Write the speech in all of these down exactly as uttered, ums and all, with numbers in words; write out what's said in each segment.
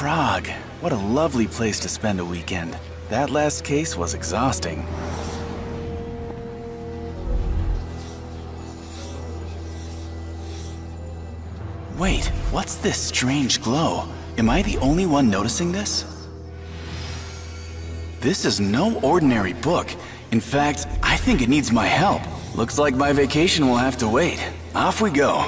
Prague. What a lovely place to spend a weekend. That last case was exhausting. Wait, what's this strange glow? Am I the only one noticing this? This is no ordinary book. In fact, I think it needs my help. Looks like my vacation will have to wait. Off we go.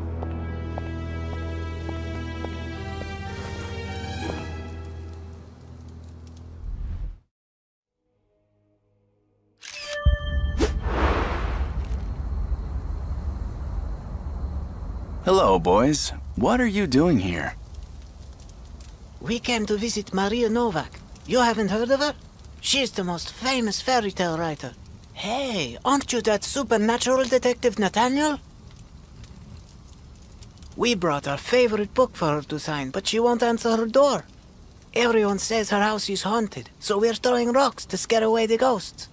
Hello, boys. What are you doing here? We came to visit Maria Novak. You haven't heard of her? She's the most famous fairy tale writer. Hey, aren't you that supernatural detective Nathaniel? We brought our favorite book for her to sign, but she won't answer her door. Everyone says her house is haunted, so we're throwing rocks to scare away the ghosts.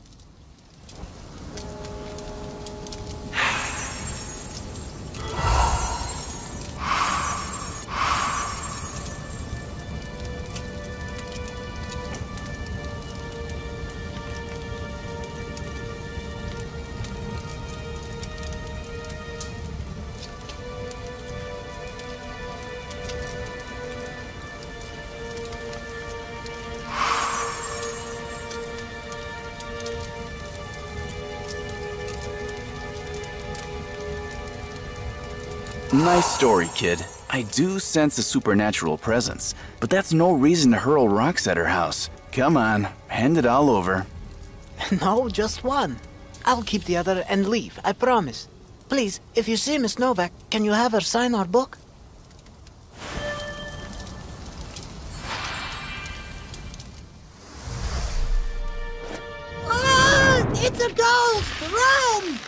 Nice story, kid. I do sense a supernatural presence, but that's no reason to hurl rocks at her house. Come on, hand it all over. No, just one. I'll keep the other and leave, I promise. Please, if you see Miss Novak, can you have her sign our book? Ah, it's a ghost! Run!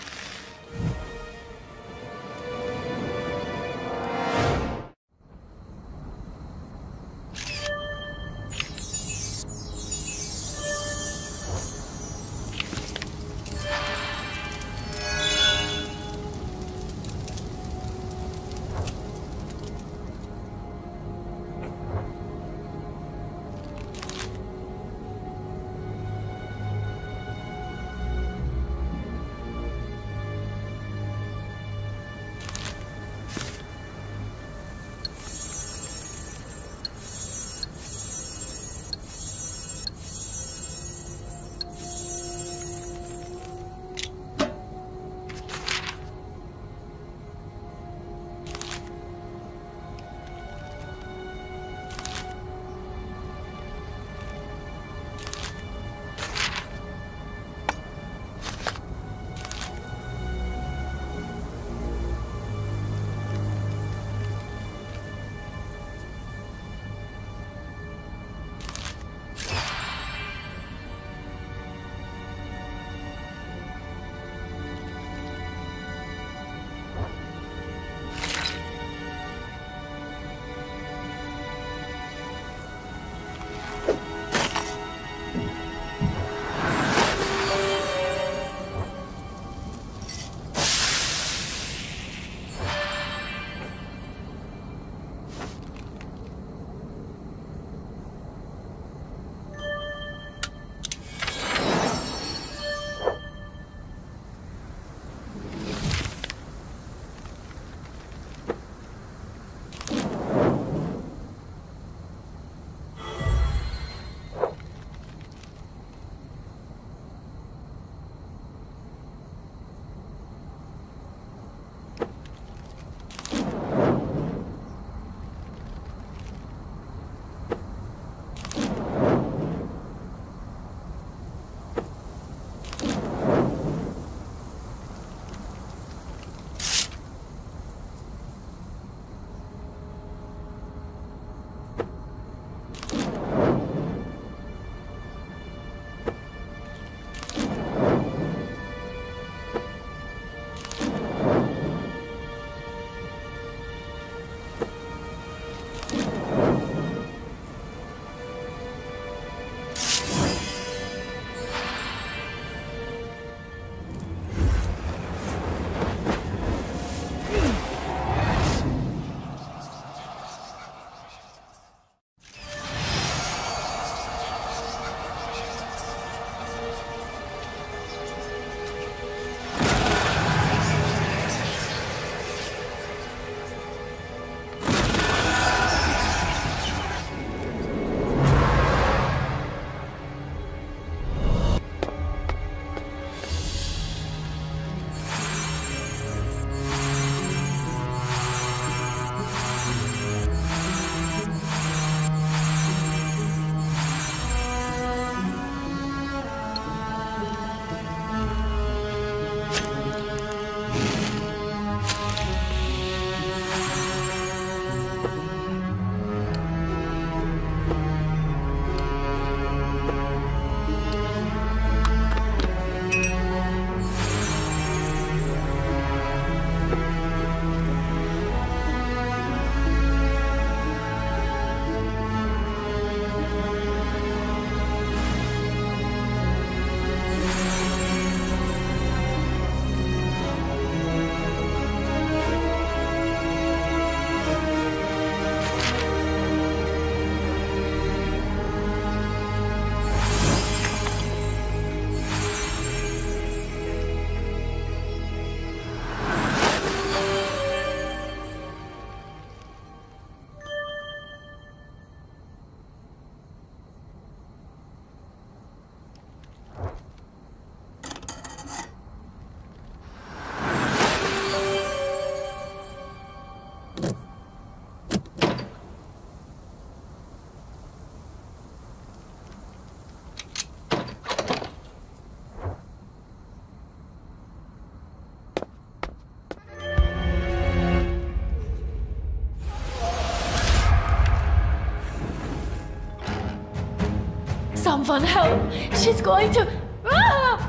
Someone help! She's going to... Ah!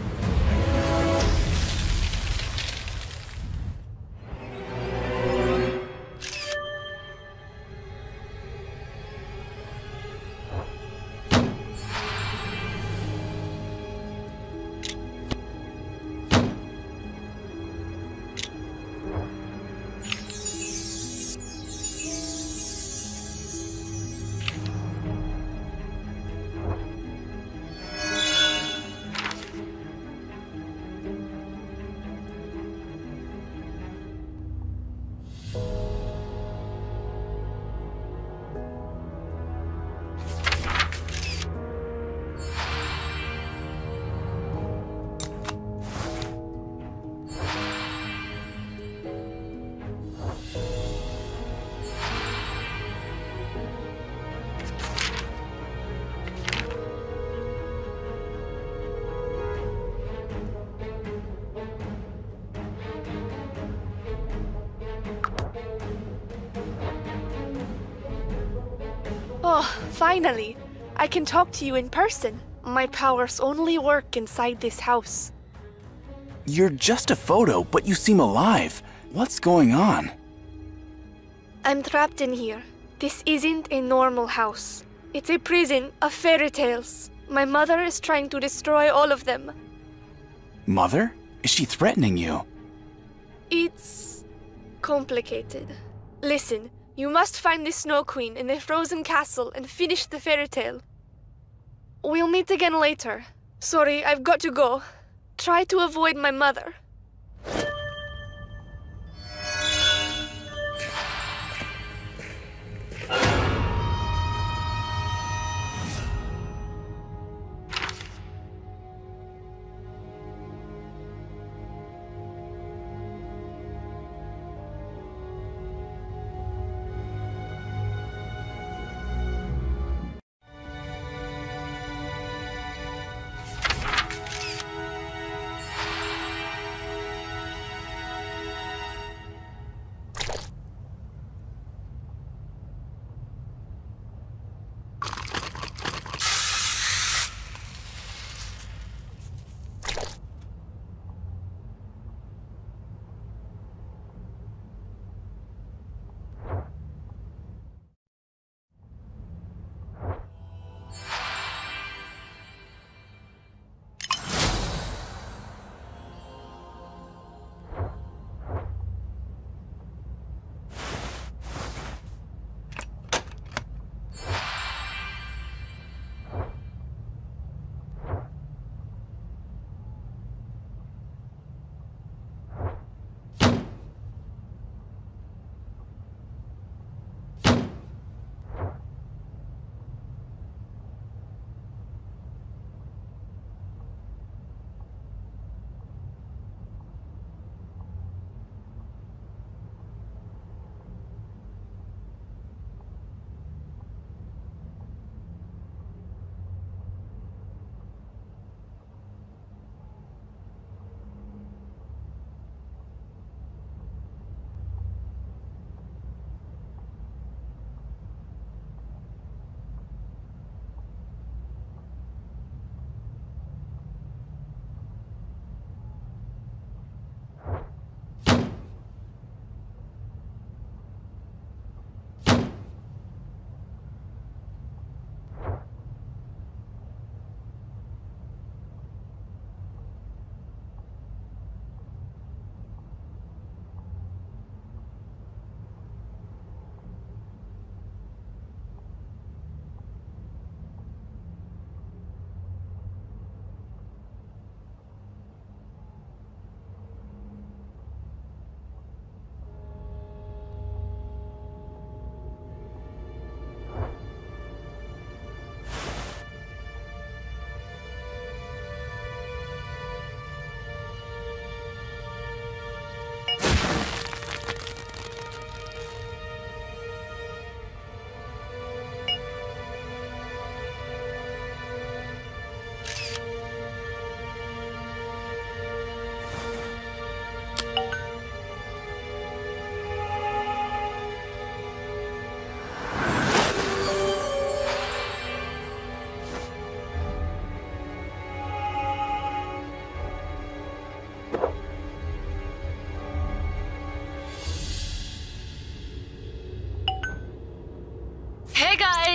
Oh, finally! I can talk to you in person. My powers only work inside this house. You're just a photo, but you seem alive. What's going on? I'm trapped in here. This isn't a normal house. It's a prison of fairy tales. My mother is trying to destroy all of them. Mother? Is she threatening you? It's complicated. Listen, you must find the Snow Queen in the frozen castle and finish the fairy tale. We'll meet again later. Sorry, I've got to go. Try to avoid my mother.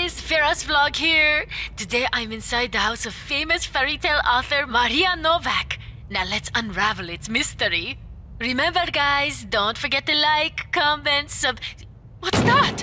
guys, Vera's vlog here. Today I'm inside the house of famous fairy tale author Maria Novak. Now let's unravel its mystery. Remember guys, don't forget to like, comment, sub... What's that?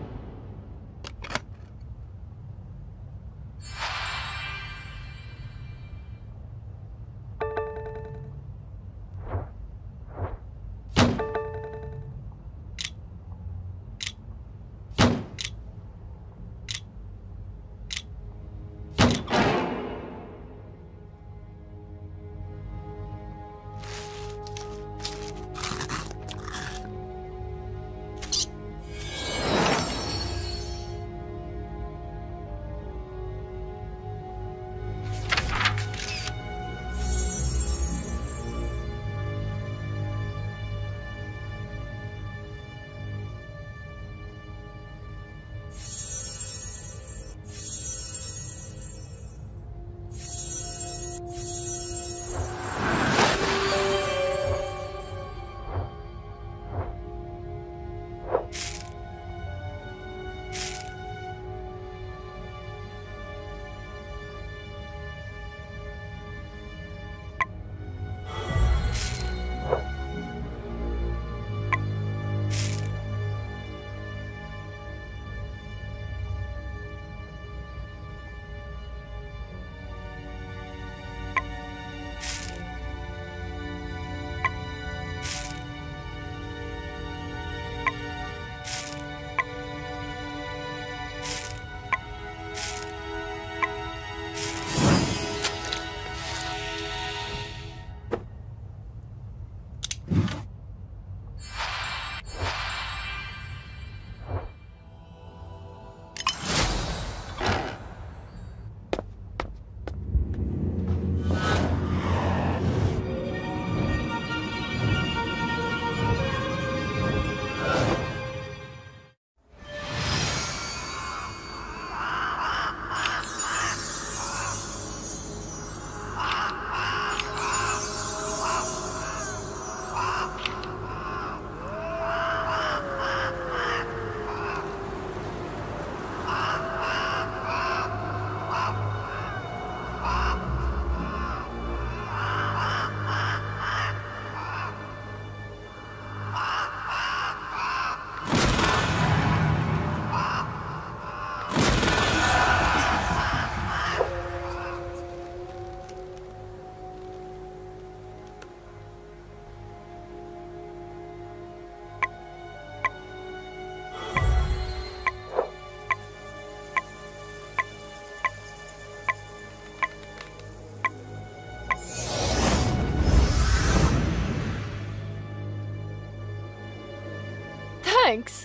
Thanks.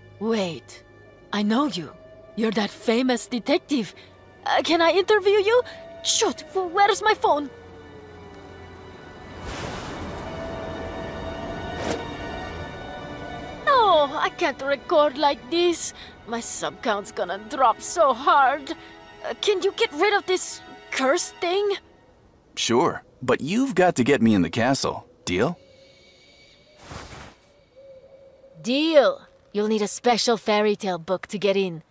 Wait, I know you. You're that famous detective. Uh, can I interview you? Shoot, where's my phone? No, I can't record like this. My sub count's gonna drop so hard. Uh, can you get rid of this curse thing? Sure, but you've got to get me in the castle. Deal? Deal. You'll need a special fairy tale book to get in.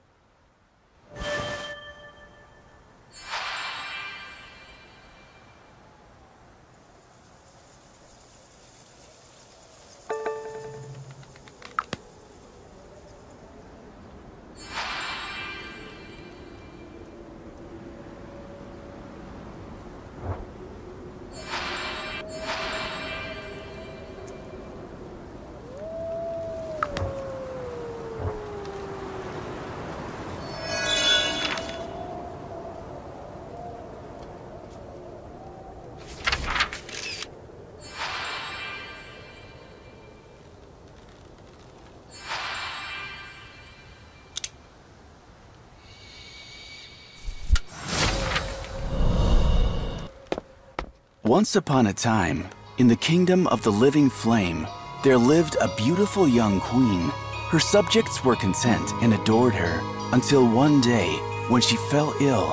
Once upon a time, in the kingdom of the living flame, there lived a beautiful young queen. Her subjects were content and adored her until one day when she fell ill.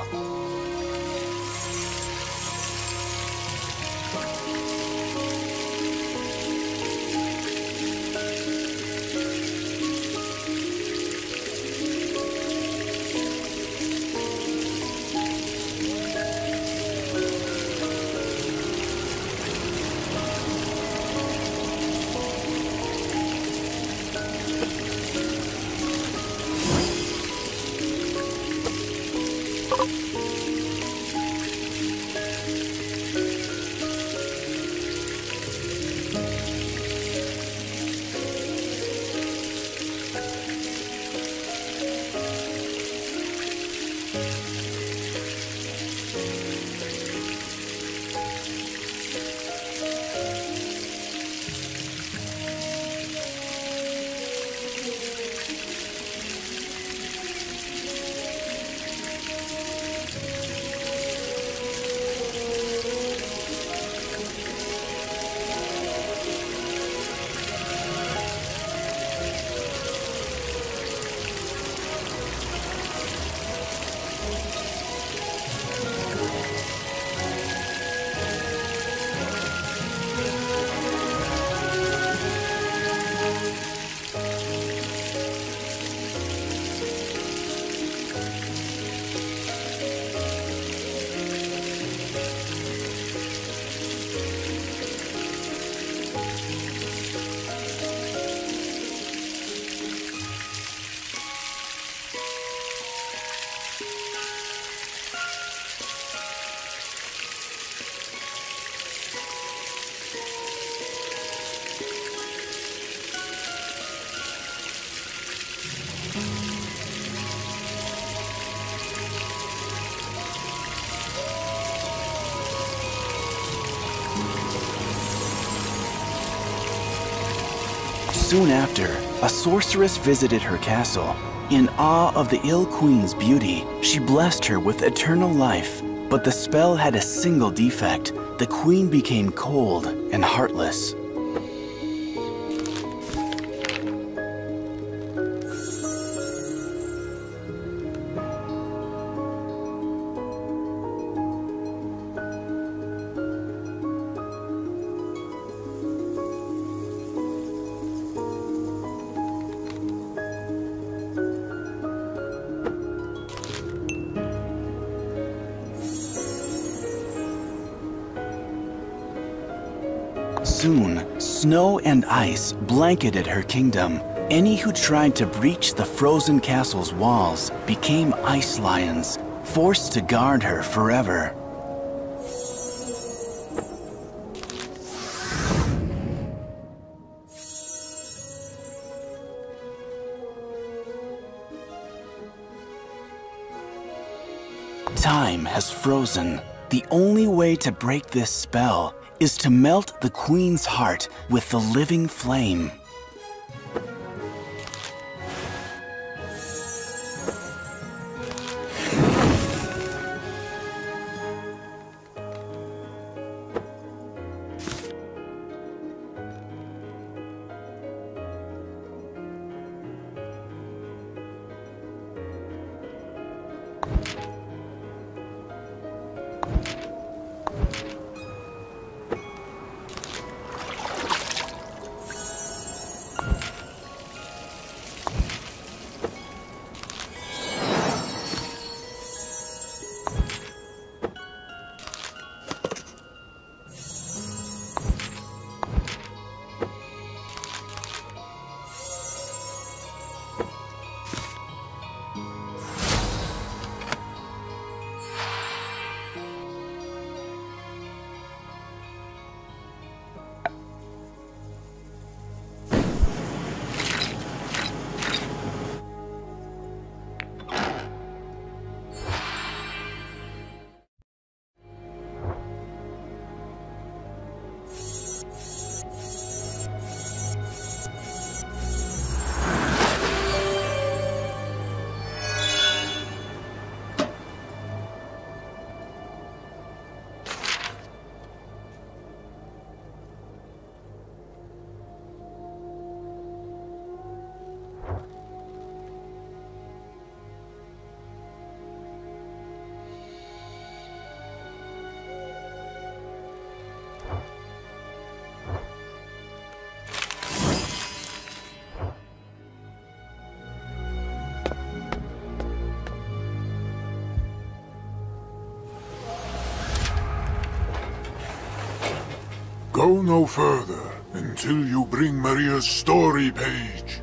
Soon after, a sorceress visited her castle. In awe of the ill queen's beauty, she blessed her with eternal life. But the spell had a single defect. The queen became cold and heartless. Soon, snow and ice blanketed her kingdom. Any who tried to breach the frozen castle's walls became ice lions, forced to guard her forever. Time has frozen. The only way to break this spell is to melt the queen's heart with the living flame. Go no further until you bring Maria's story page.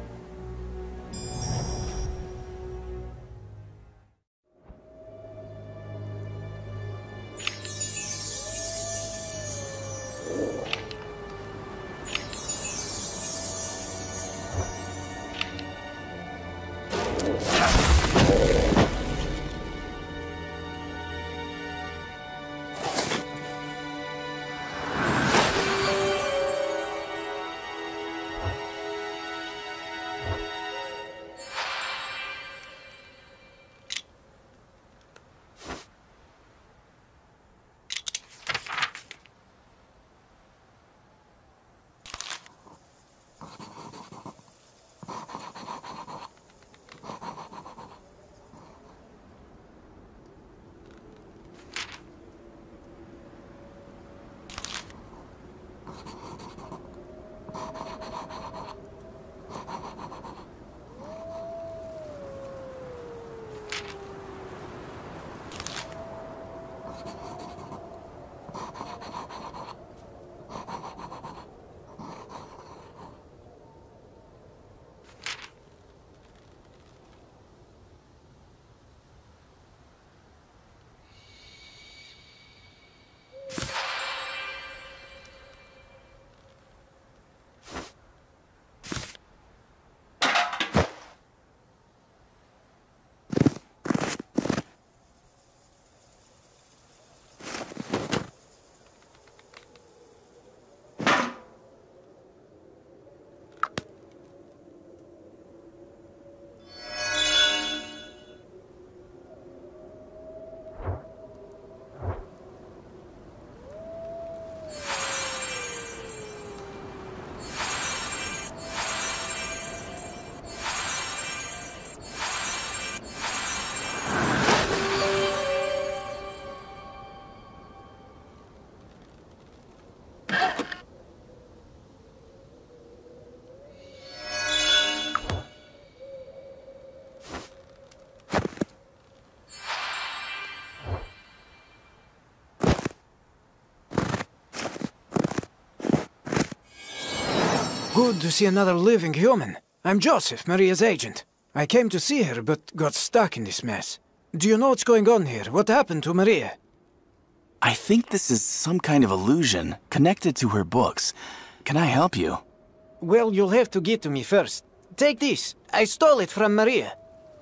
Good to see another living human. I'm Joseph, Maria's agent. I came to see her, but got stuck in this mess. Do you know what's going on here? What happened to Maria? I think this is some kind of illusion connected to her books. Can I help you? Well, you'll have to get to me first. Take this. I stole it from Maria.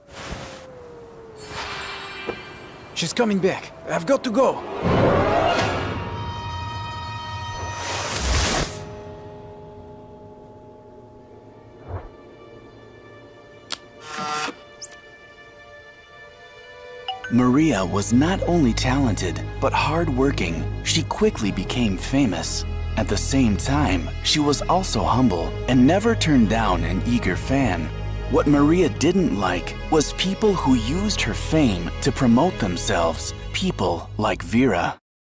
She's coming back. I've got to go. Maria was not only talented, but hardworking. She quickly became famous. At the same time, she was also humble and never turned down an eager fan. What Maria didn't like was people who used her fame to promote themselves, people like Vera.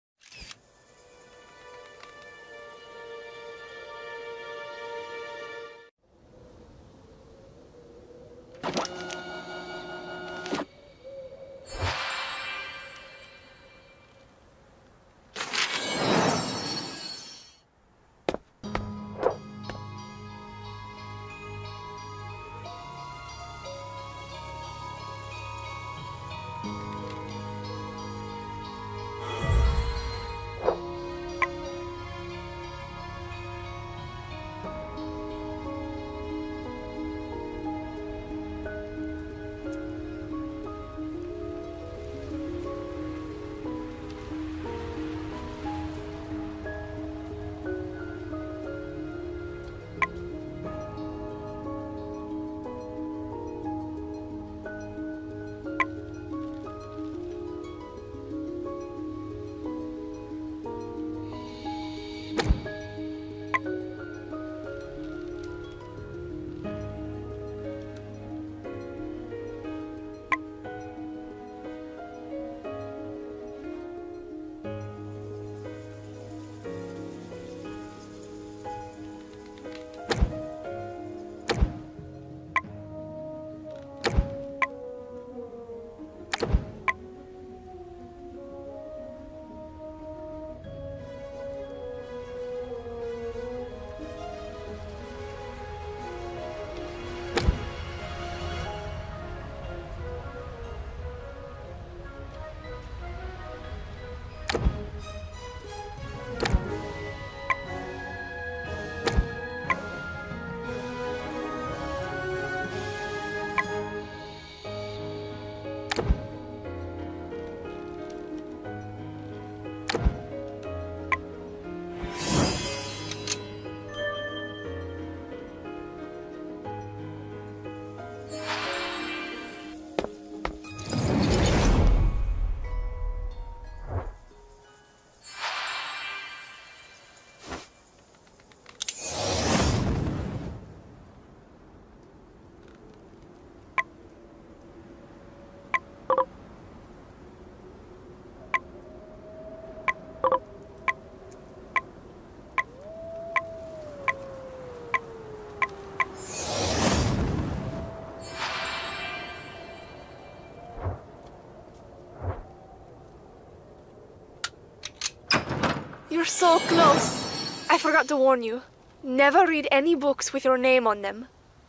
You're so close. I forgot to warn you. Never read any books with your name on them.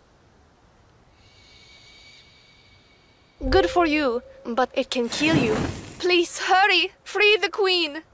Good for you, but it can kill you. Please, hurry! Free the queen!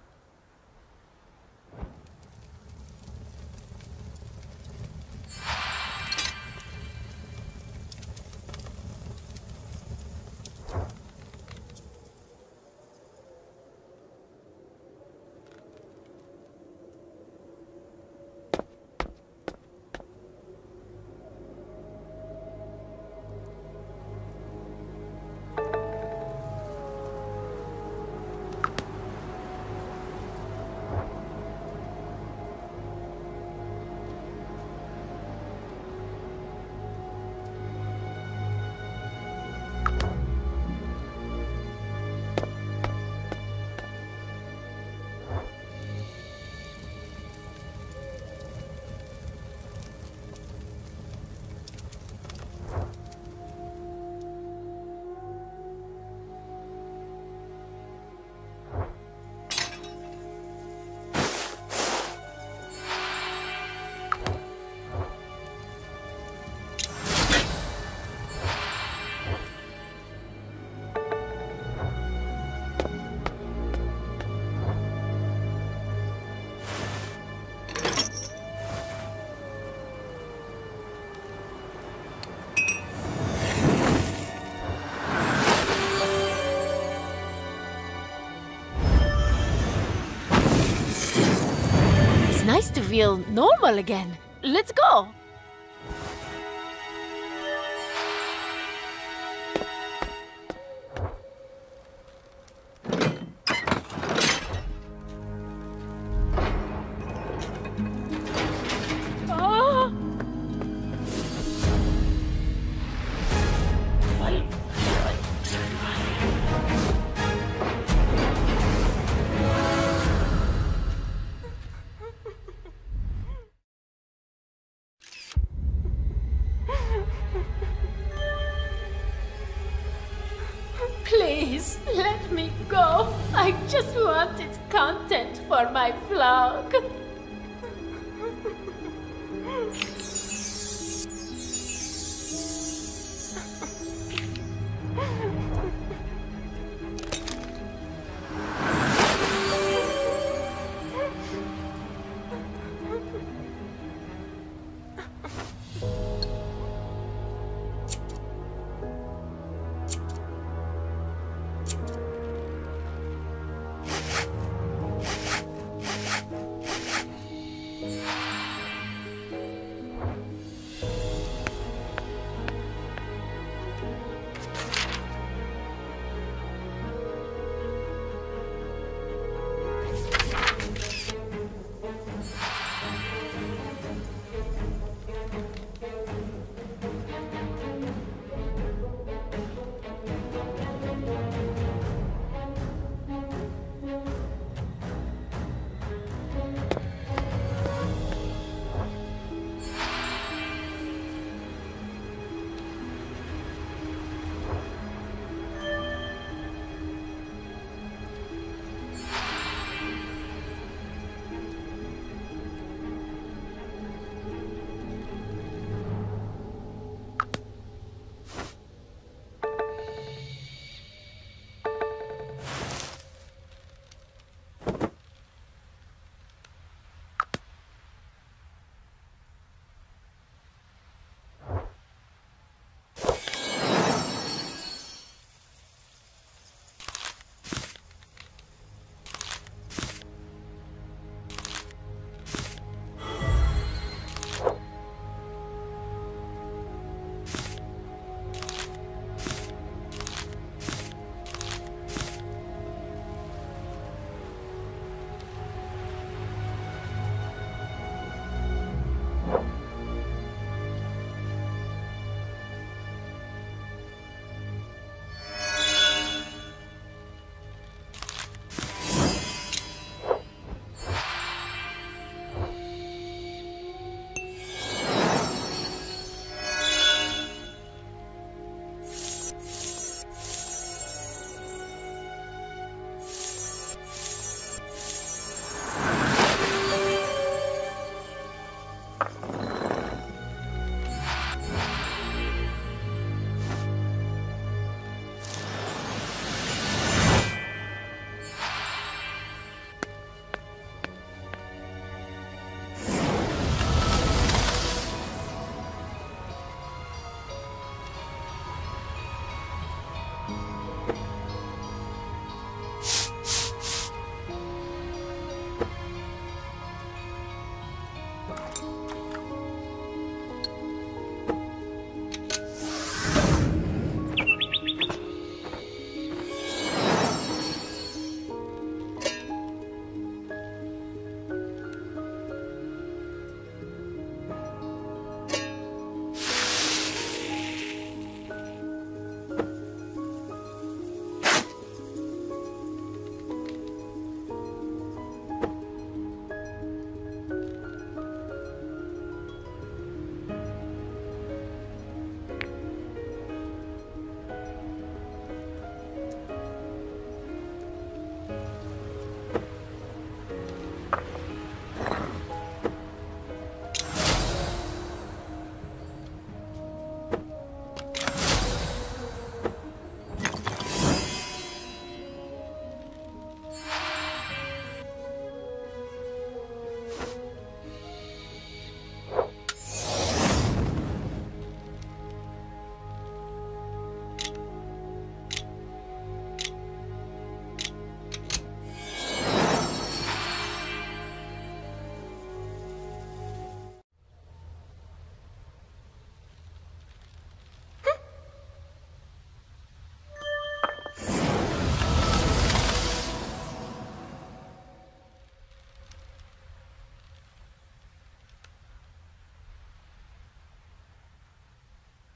feel normal again. Let's go. Please, let me go. I just wanted content for my vlog.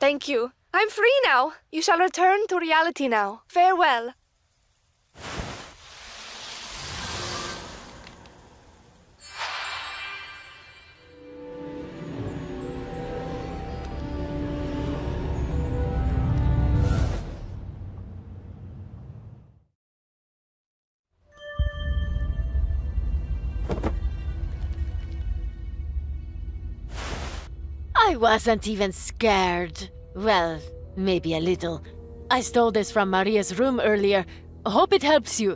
Thank you. I'm free now. You shall return to reality now. Farewell. I wasn't even scared. Well, maybe a little. I stole this from Maria's room earlier. Hope it helps you.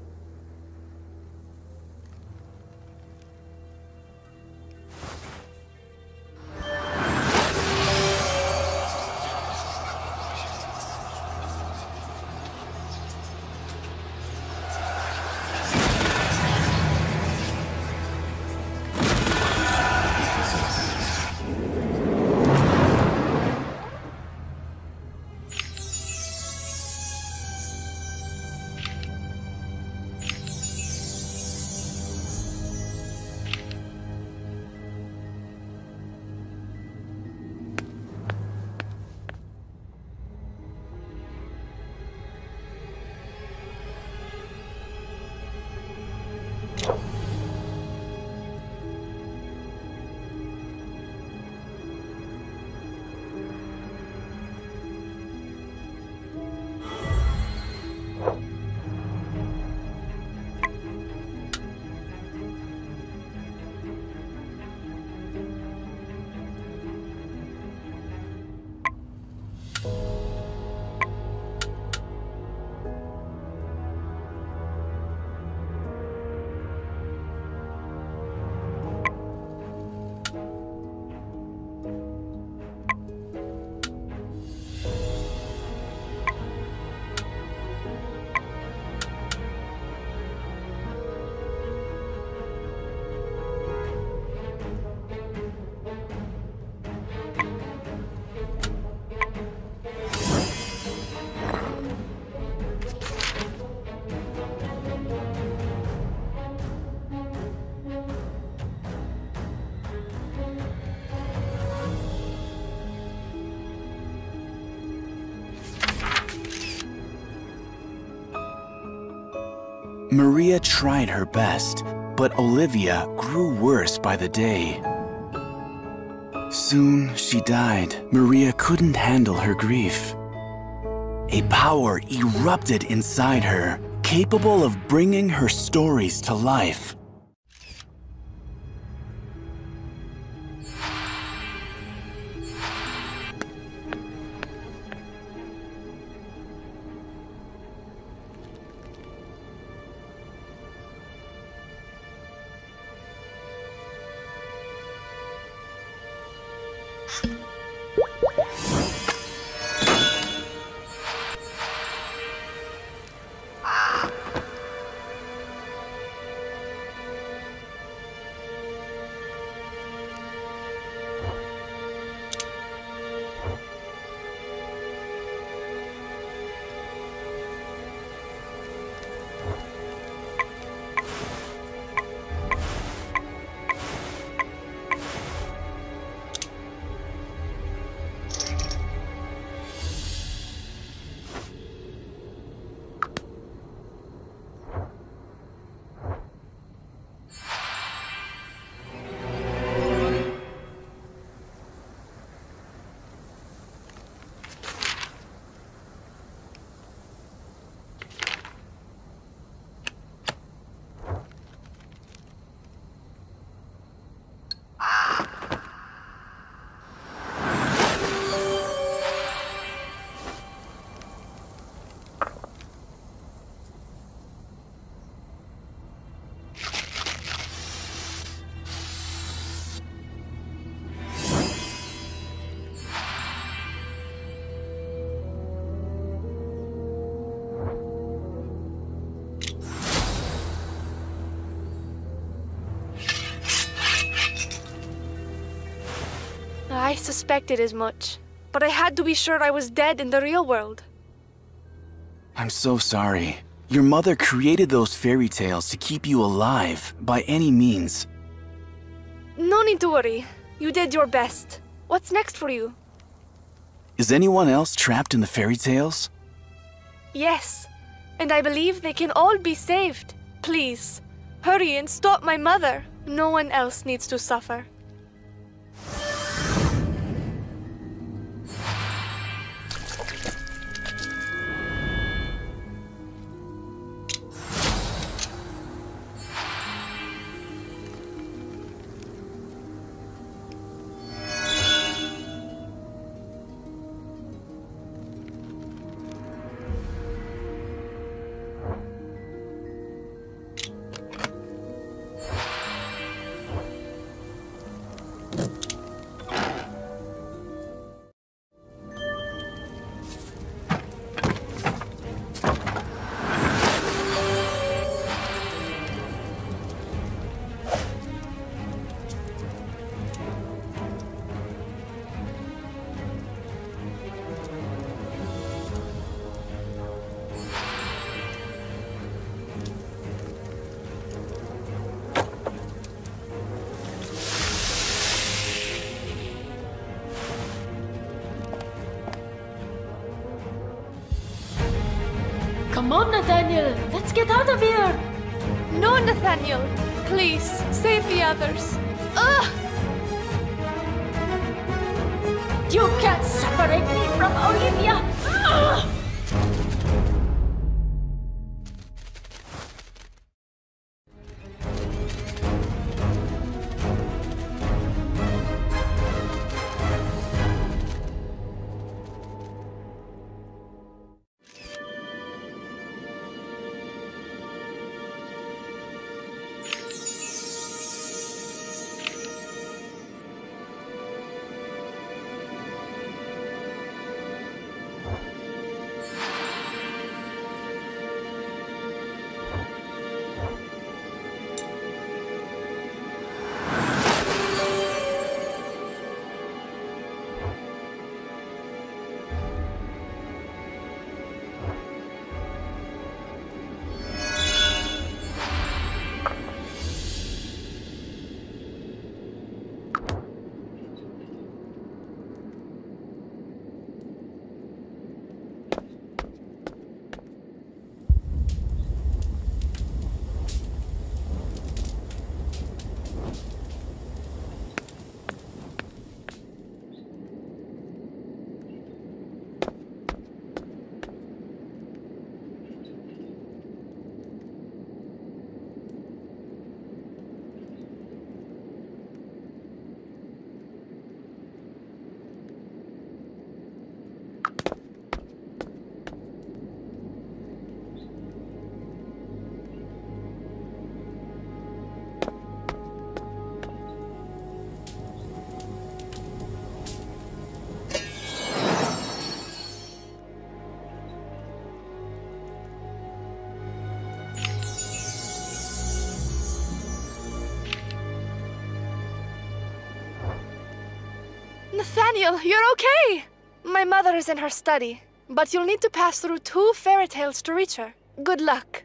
Maria tried her best, but Olivia grew worse by the day. Soon she died. Maria couldn't handle her grief. A power erupted inside her, capable of bringing her stories to life. I suspected as much, but I had to be sure I was dead in the real world. I'm so sorry. Your mother created those fairy tales to keep you alive, by any means. No need to worry. You did your best. What's next for you? Is anyone else trapped in the fairy tales? Yes, and I believe they can all be saved. Please, hurry and stop my mother. No one else needs to suffer. Come on, Nathaniel! Let's get out of here! No, Nathaniel! Please, save the others. Ugh! You can't separate me from Olivia! Ugh! Nathaniel, you're okay! My mother is in her study, but you'll need to pass through two fairy tales to reach her. Good luck.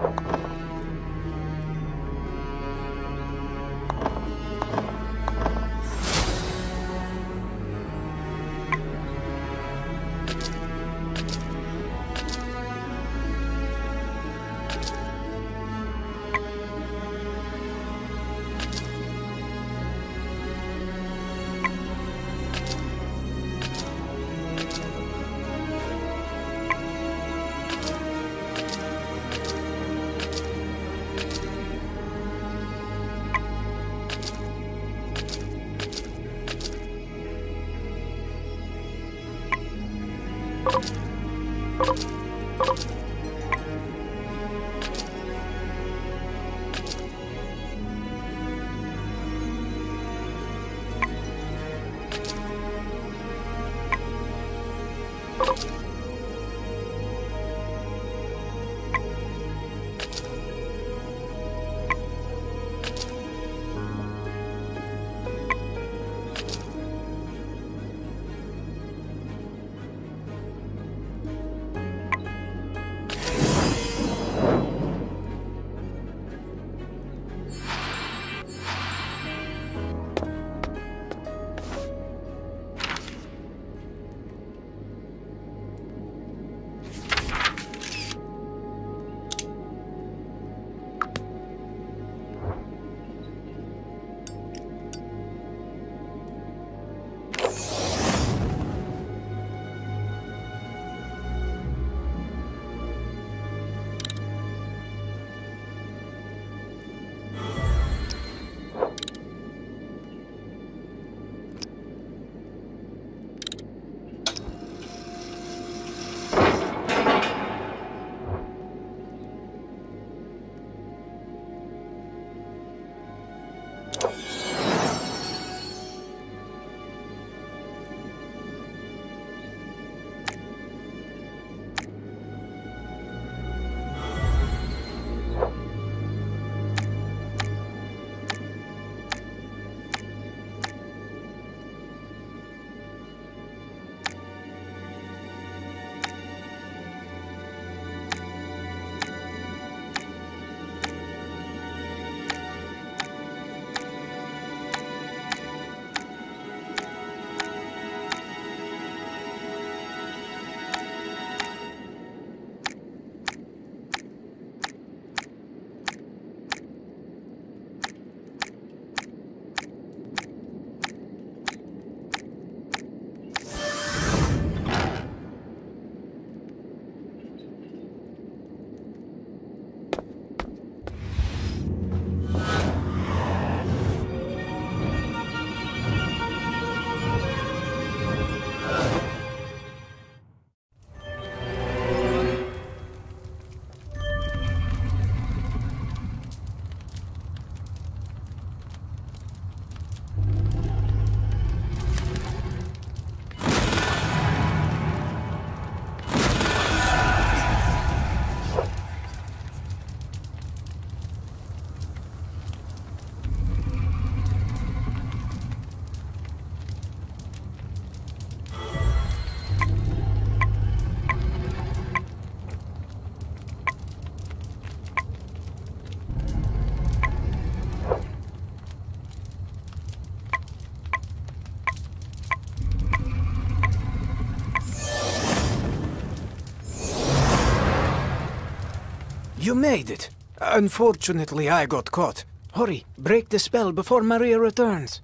You made it. Unfortunately, I got caught. Hurry, break the spell before Maria returns.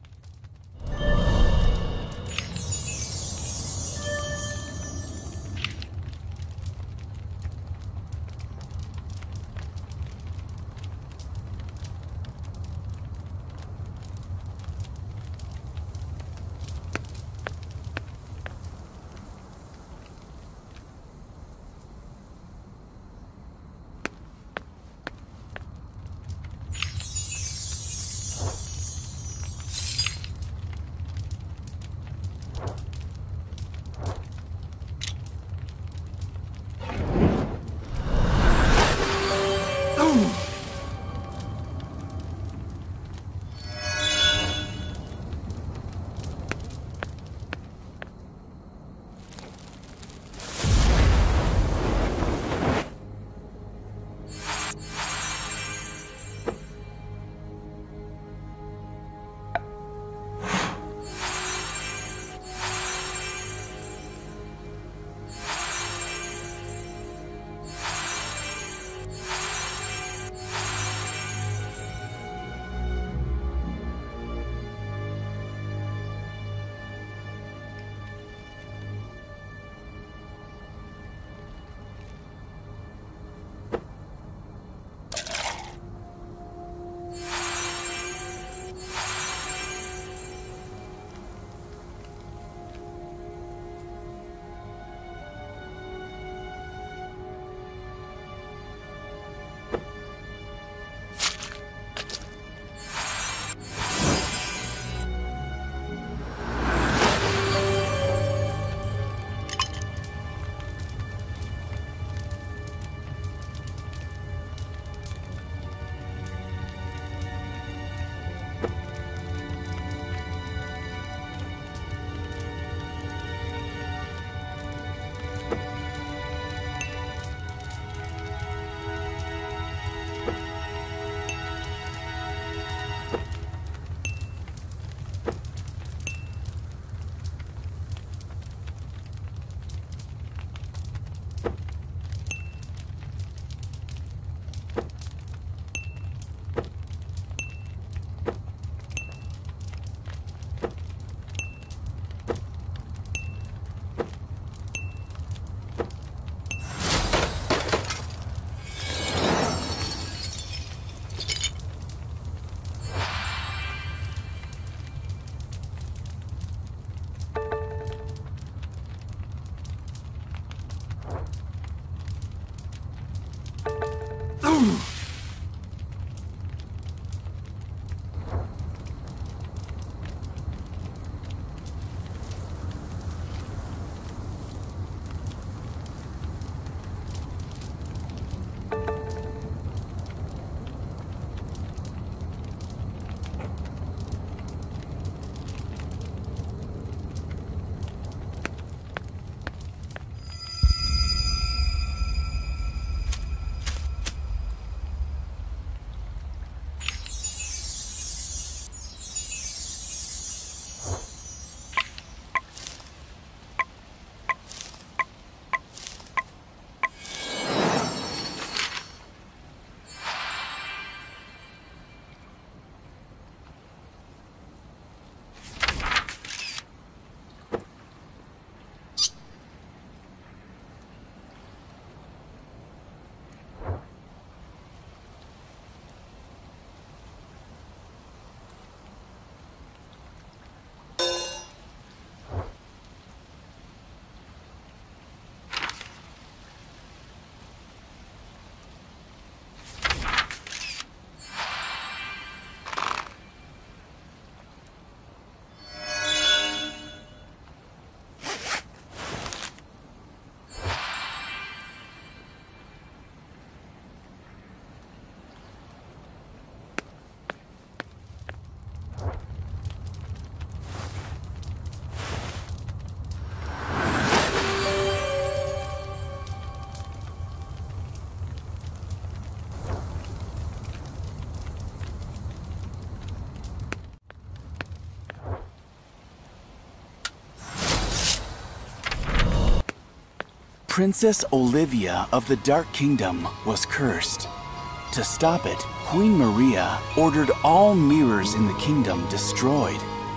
Princess Olivia of the Dark Kingdom was cursed. To stop it, Queen Maria ordered all mirrors in the kingdom destroyed.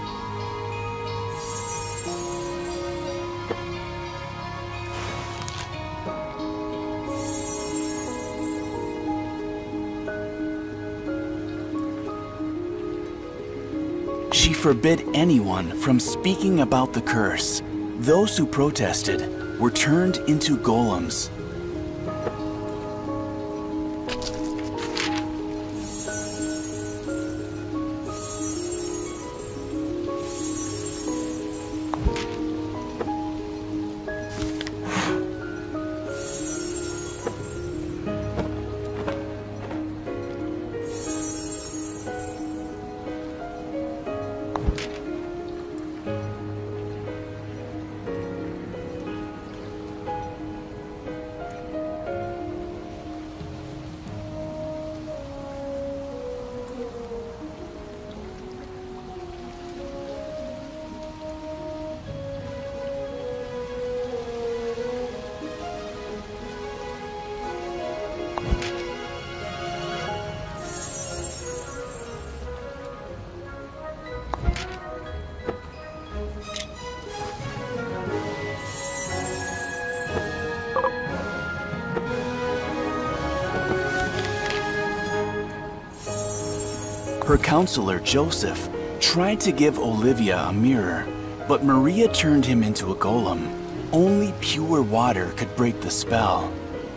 She forbid anyone from speaking about the curse. Those who protested were turned into golems. Her counselor, Joseph, tried to give Olivia a mirror, but Maria turned him into a golem. Only pure water could break the spell.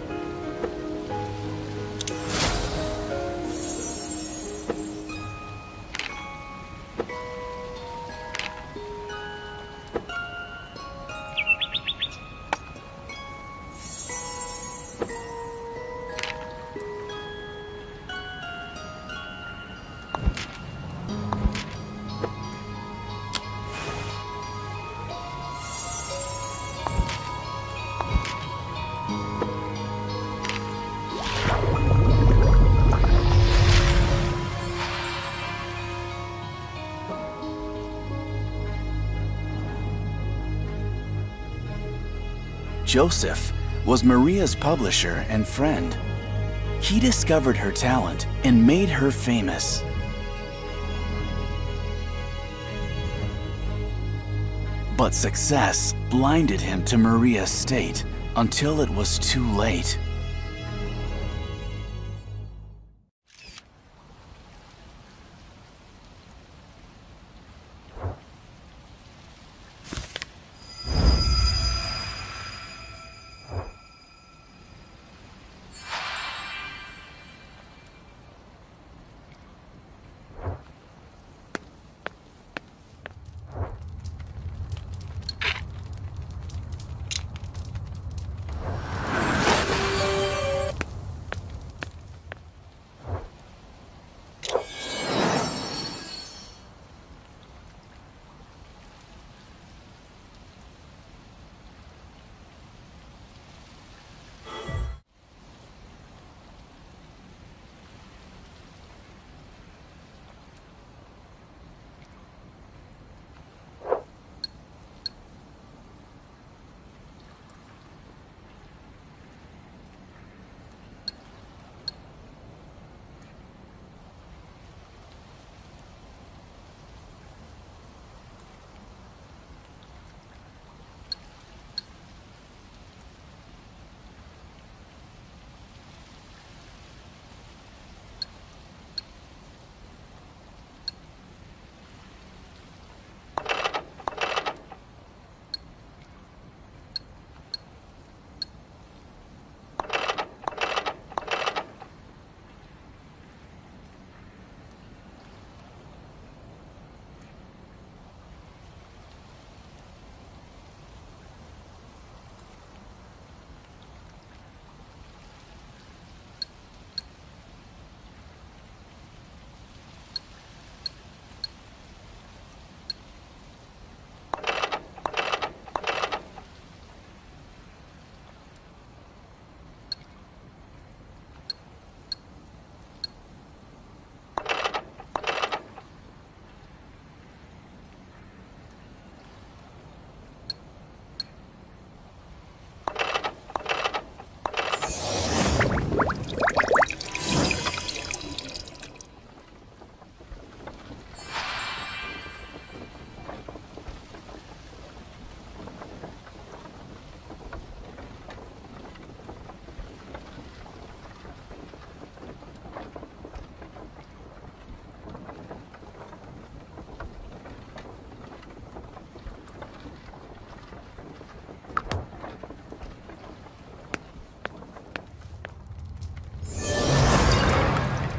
Joseph was Maria's publisher and friend. He discovered her talent and made her famous. But success blinded him to Maria's state until it was too late.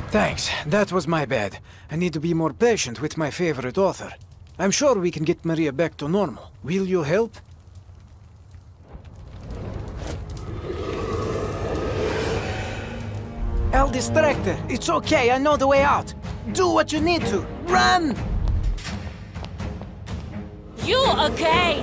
Thanks, that was my bad. I need to be more patient with my favorite author. I'm sure we can get Maria back to normal. Will you help? I'll distract her. It's okay, I know the way out. Do what you need to. Run! You again!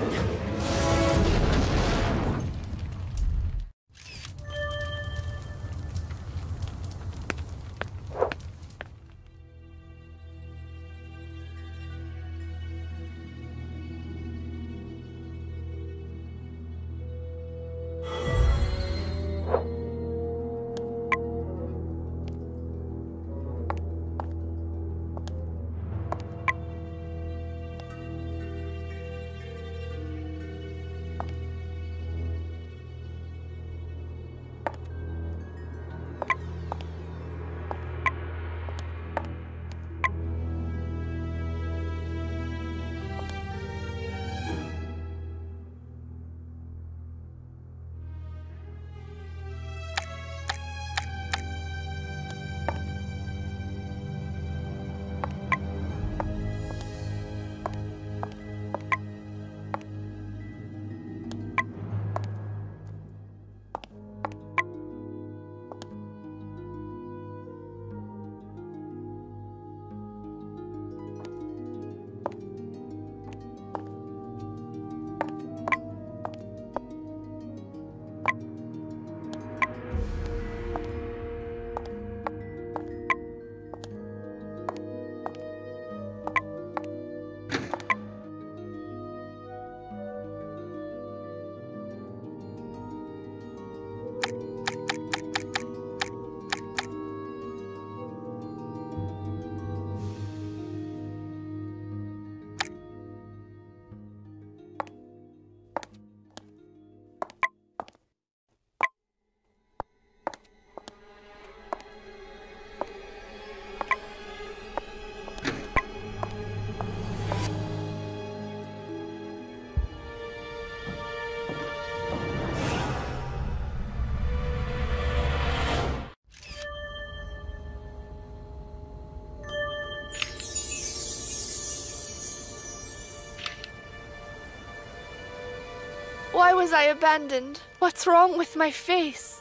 Why was I abandoned? What's wrong with my face?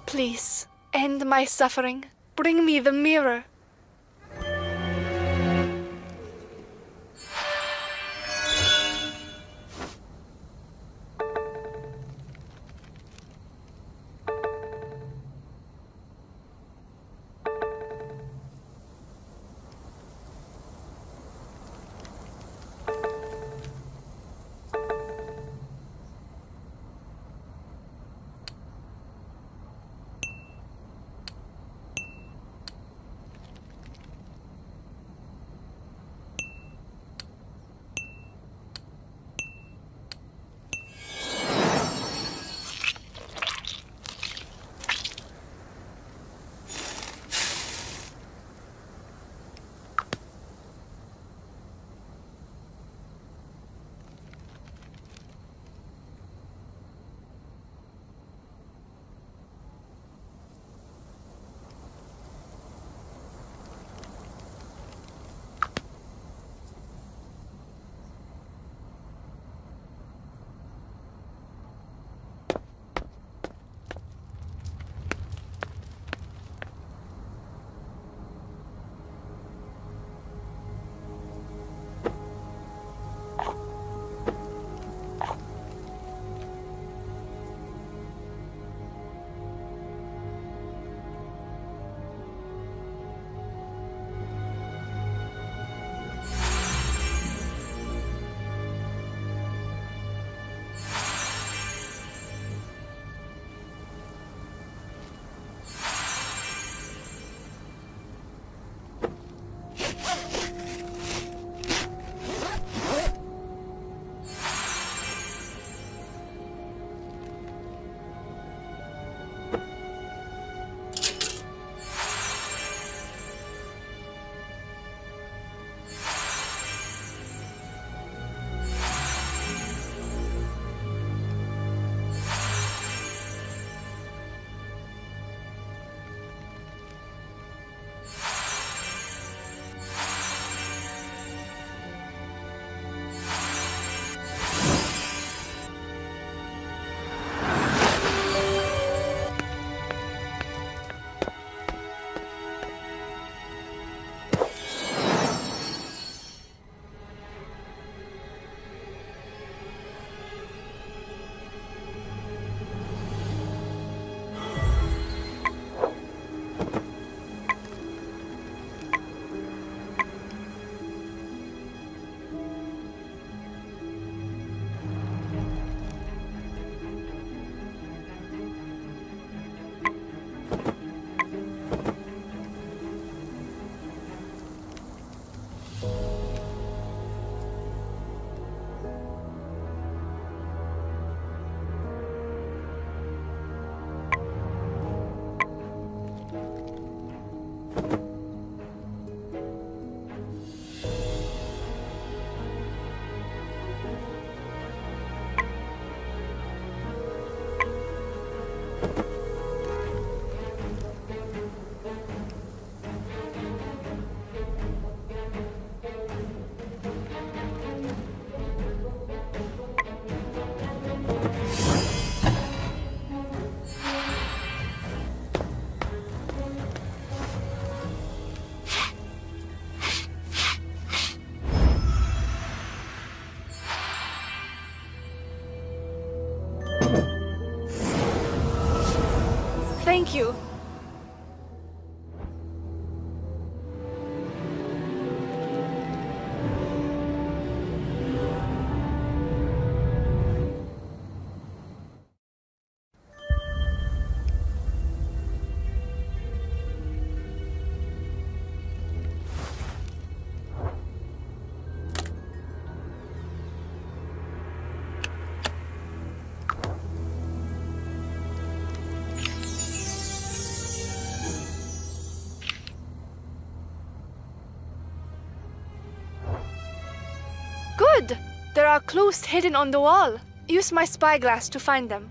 Please, end my suffering. Bring me the mirror. Thank you. Good! There are clues hidden on the wall. Use my spyglass to find them.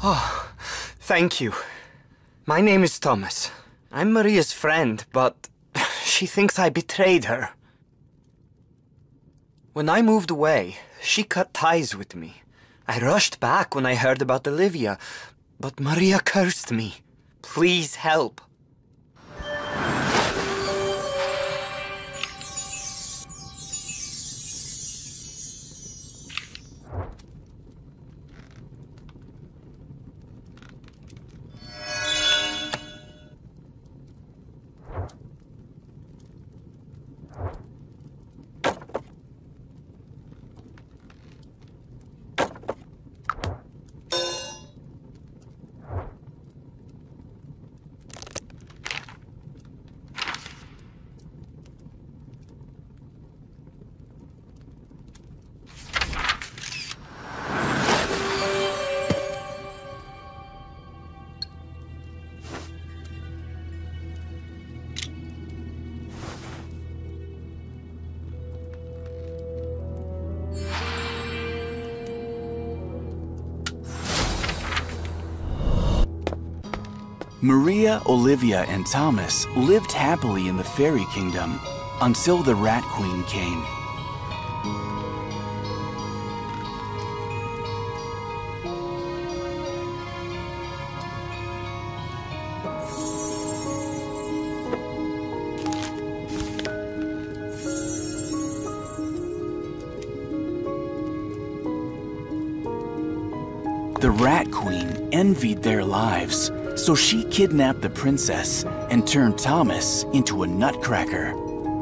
Oh, thank you. My name is Thomas. I'm Maria's friend, but she thinks I betrayed her. When I moved away, she cut ties with me. I rushed back when I heard about Olivia, but Maria cursed me. Please help. Maria, Olivia, and Thomas lived happily in the fairy kingdom until the Rat Queen came. The Rat Queen envied their lives, so she kidnapped the princess and turned Thomas into a nutcracker.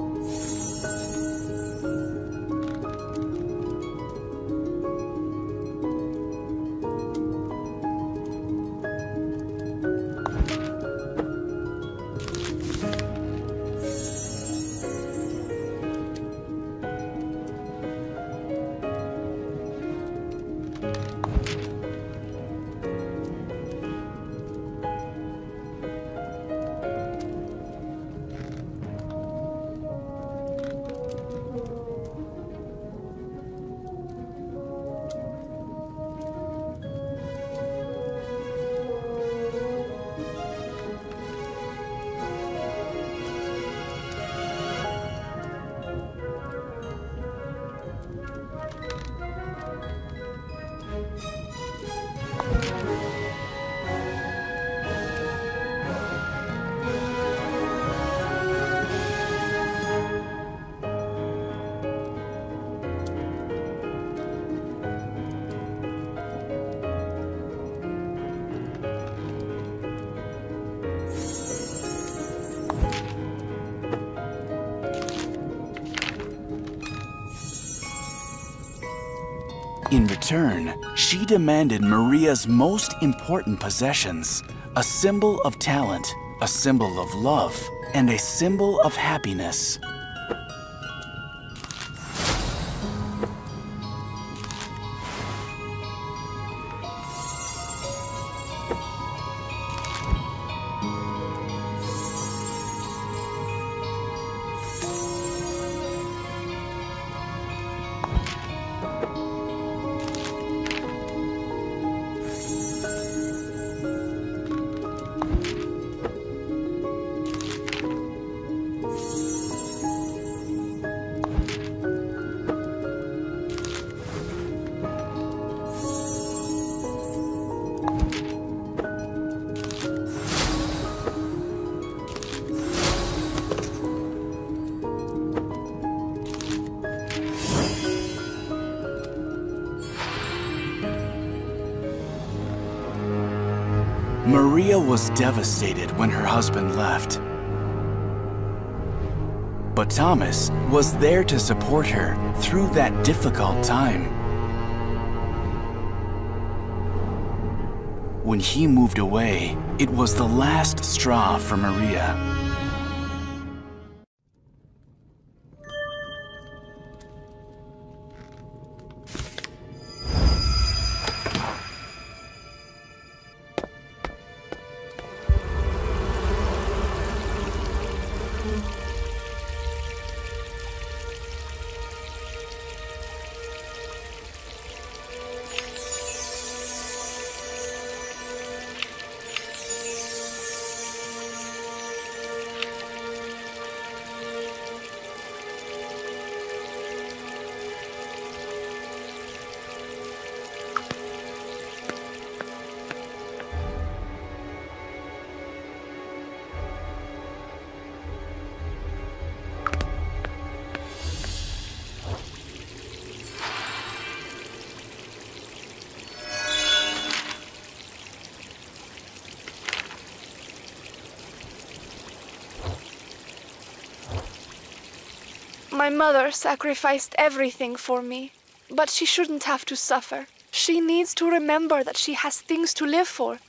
In return, she demanded Maria's most important possessions, a symbol of talent, a symbol of love, and a symbol of happiness. Maria was devastated when her husband left. But Thomas was there to support her through that difficult time. When he moved away, it was the last straw for Maria. My mother sacrificed everything for me, but she shouldn't have to suffer. She needs to remember that she has things to live for.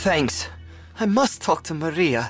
Thanks. I must talk to Maria.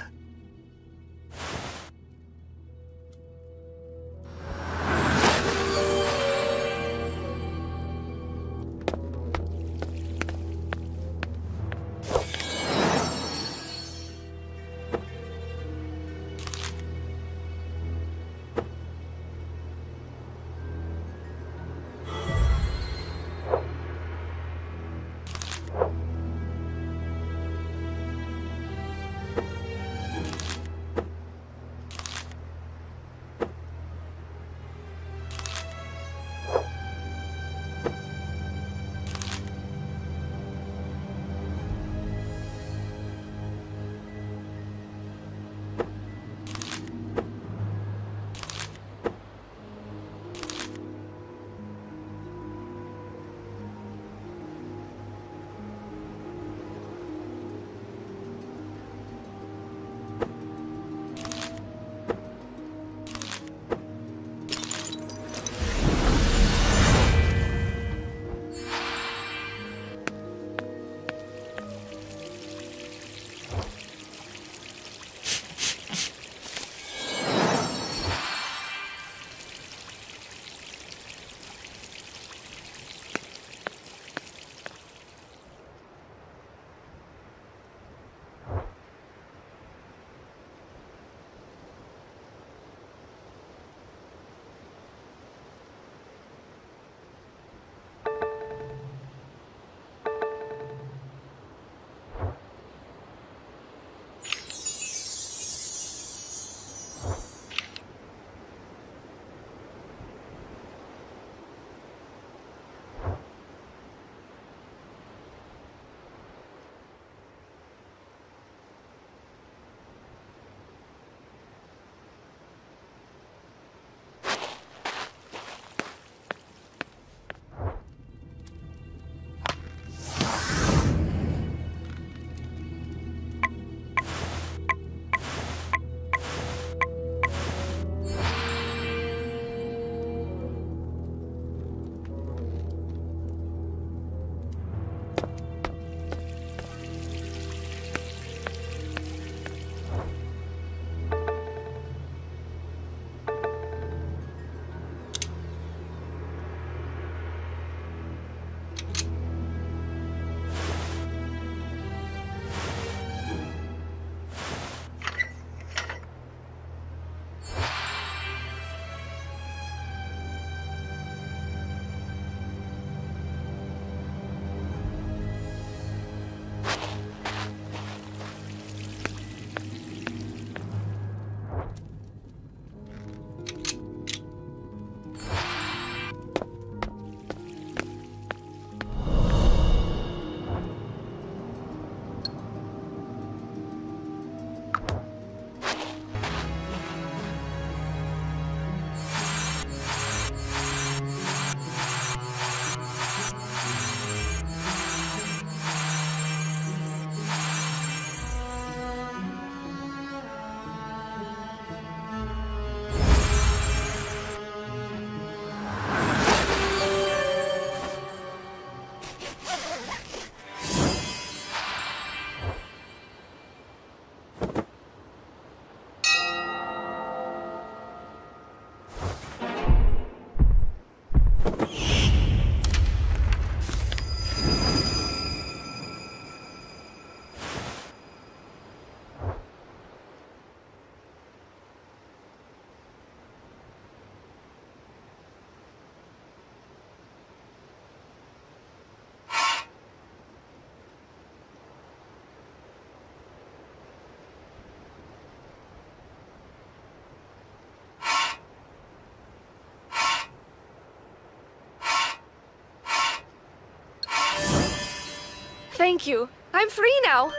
Thank you. I'm free now.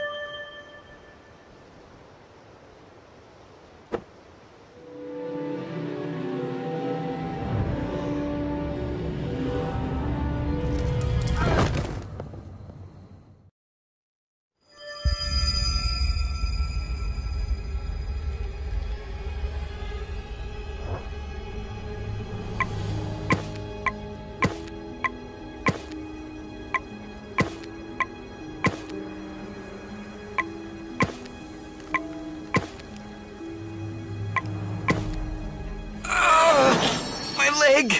leg!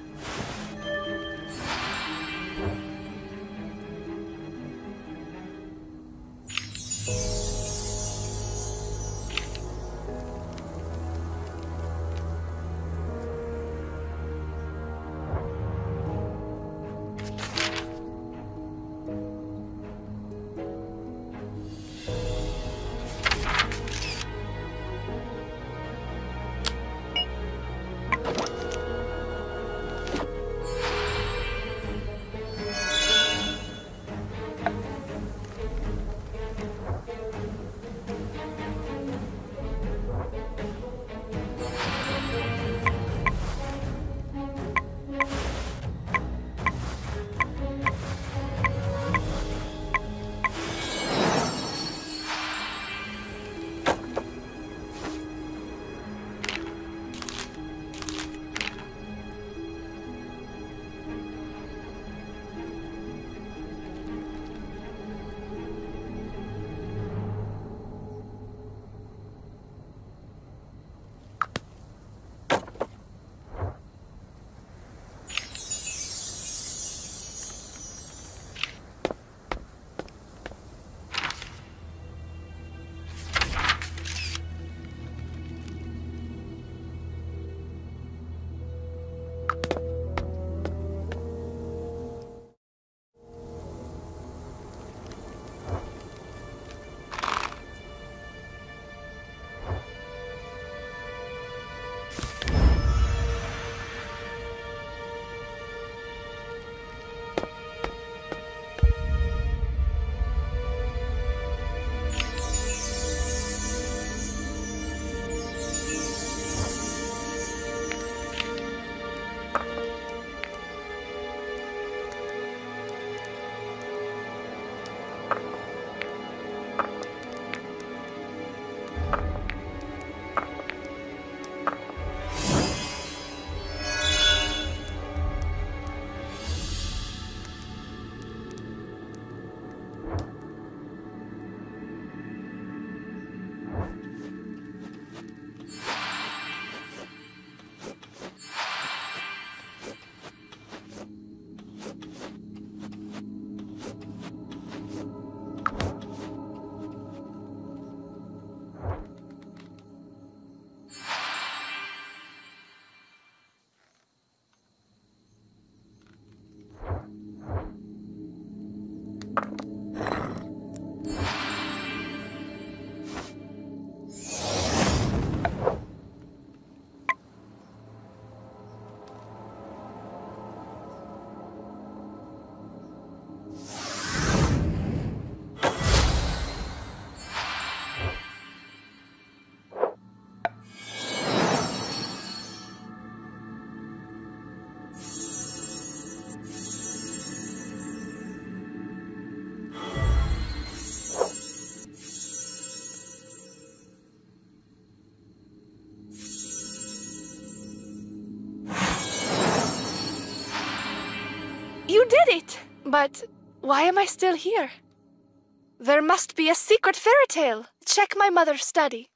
You did it! But why am I still here? There must be a secret fairy tale. Check my mother's study.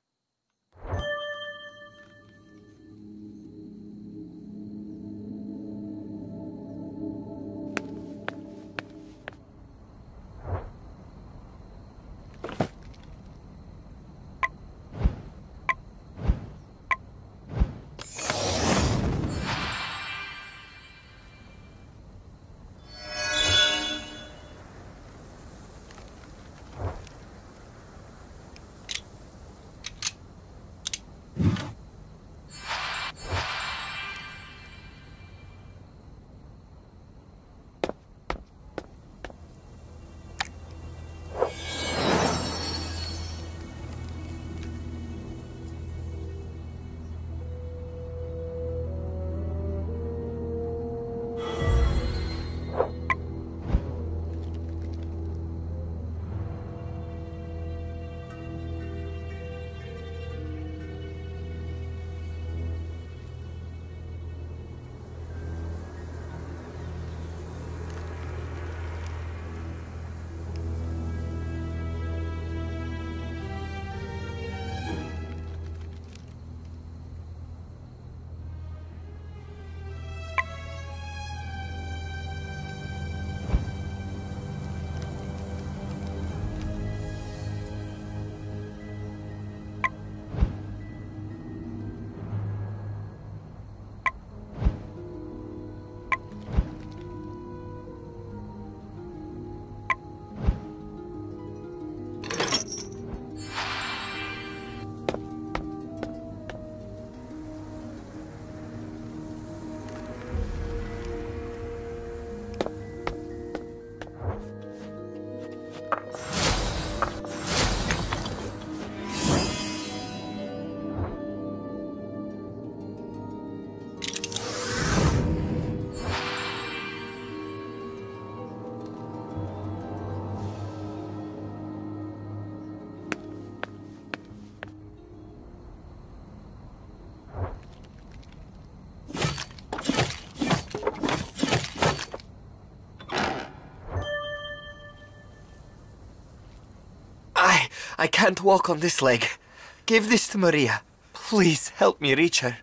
I can't walk on this leg. Give this to Maria. Please help me reach her.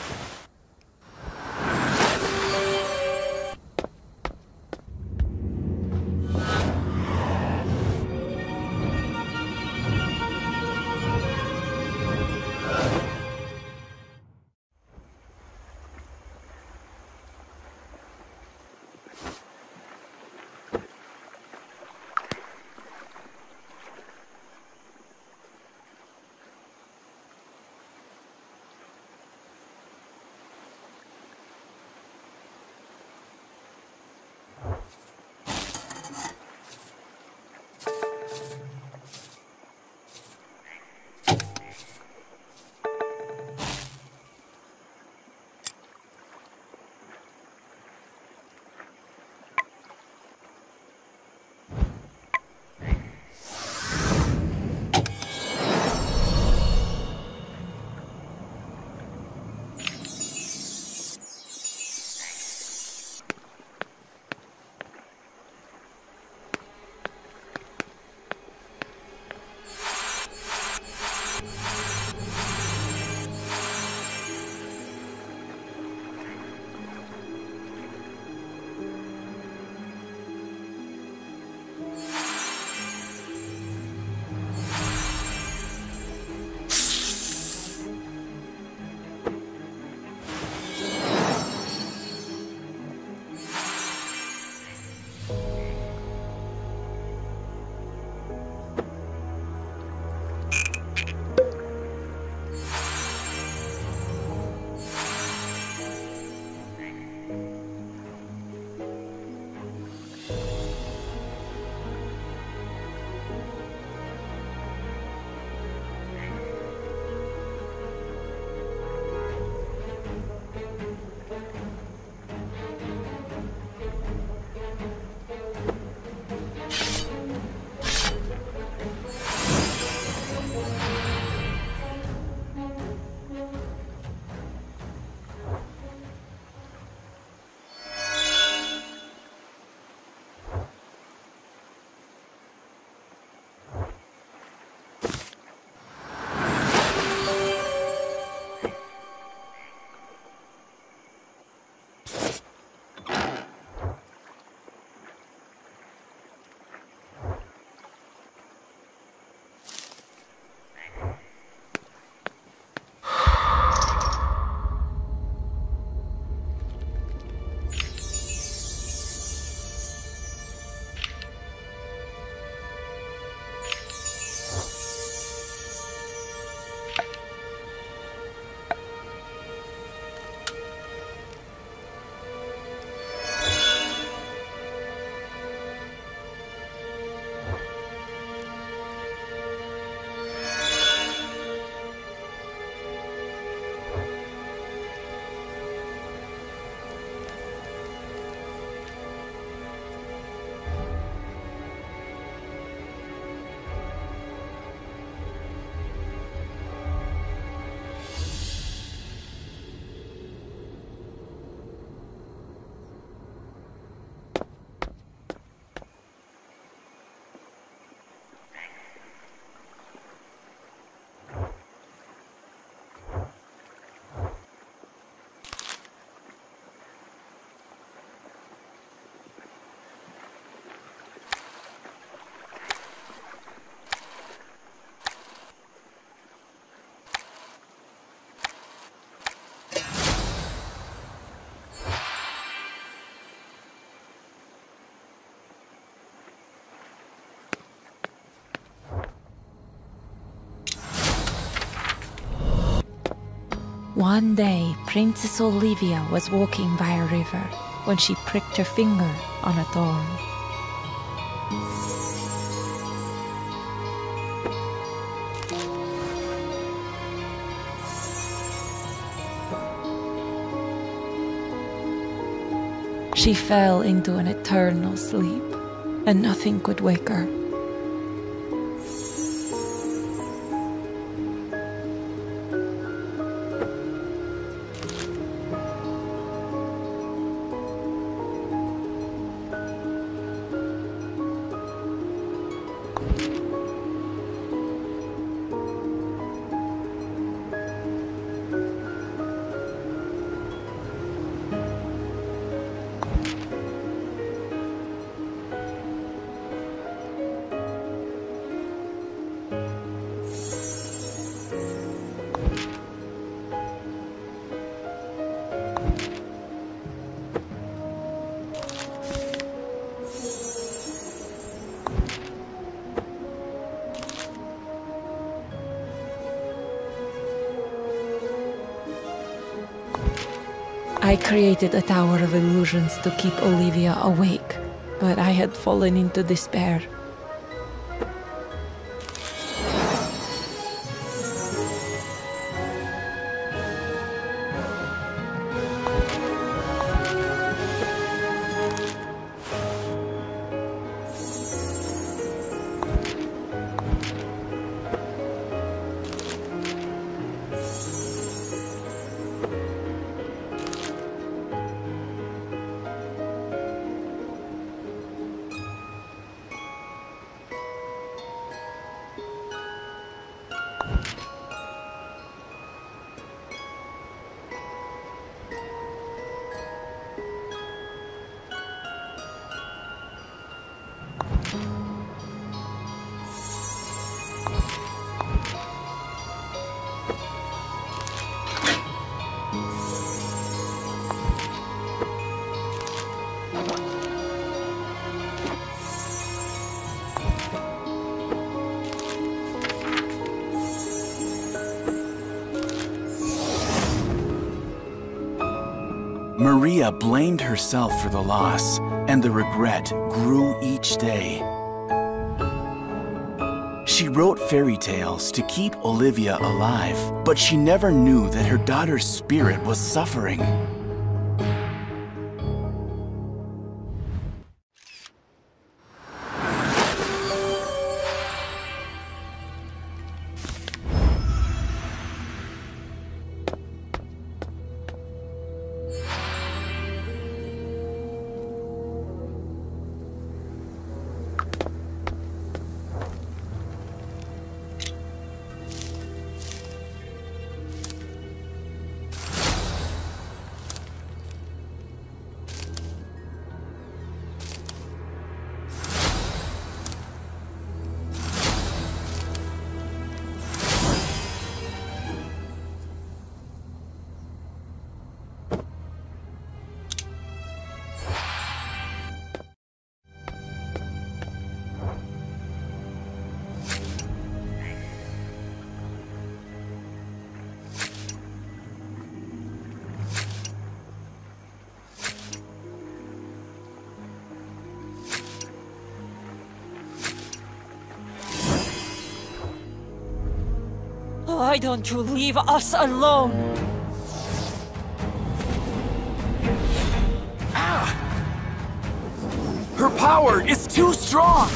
One day, Princess Olivia was walking by a river when she pricked her finger on a thorn. She fell into an eternal sleep, and nothing could wake her. I created a tower of illusions to keep Olivia awake, but I had fallen into despair. Maria blamed herself for the loss, and the regret grew each day. She wrote fairy tales to keep Olivia alive, but she never knew that her daughter's spirit was suffering. Why don't you leave us alone? Ah! Her power is too strong!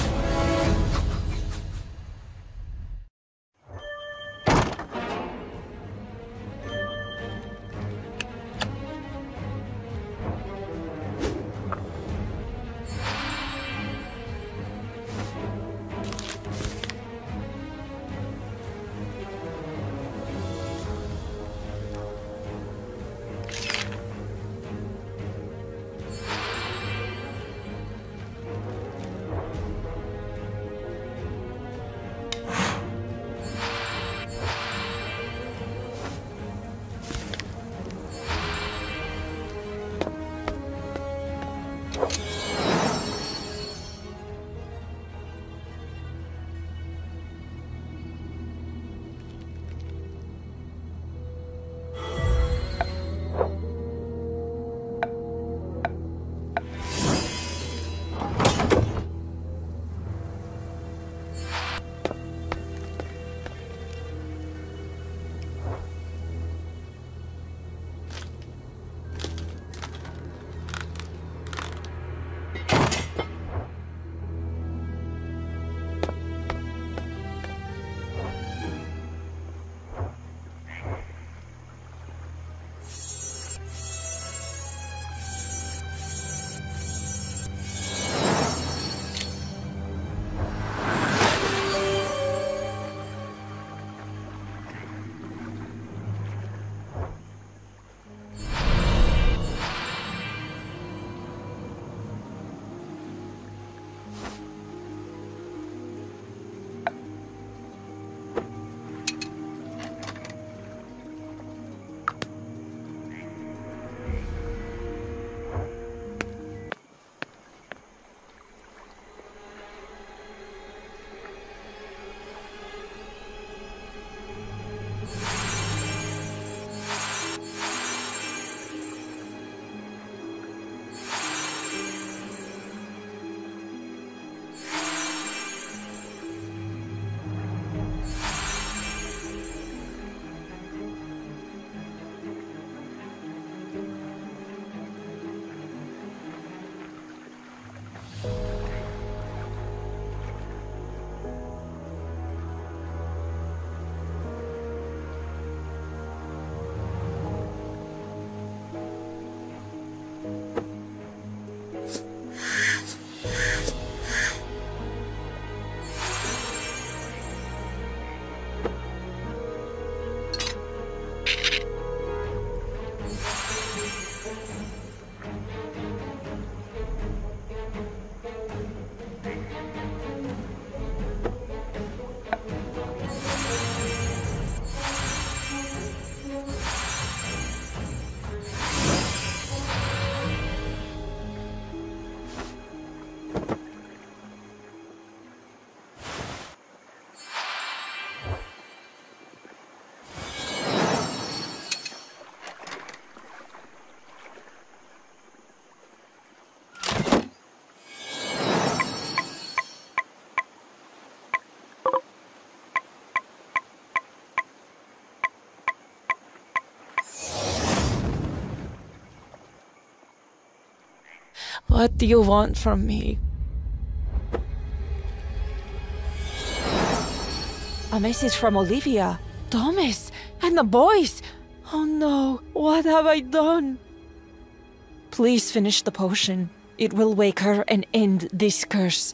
What do you want from me? A message from Olivia, Thomas, and the boys. Oh no, what have I done? Please finish the potion. It will wake her and end this curse.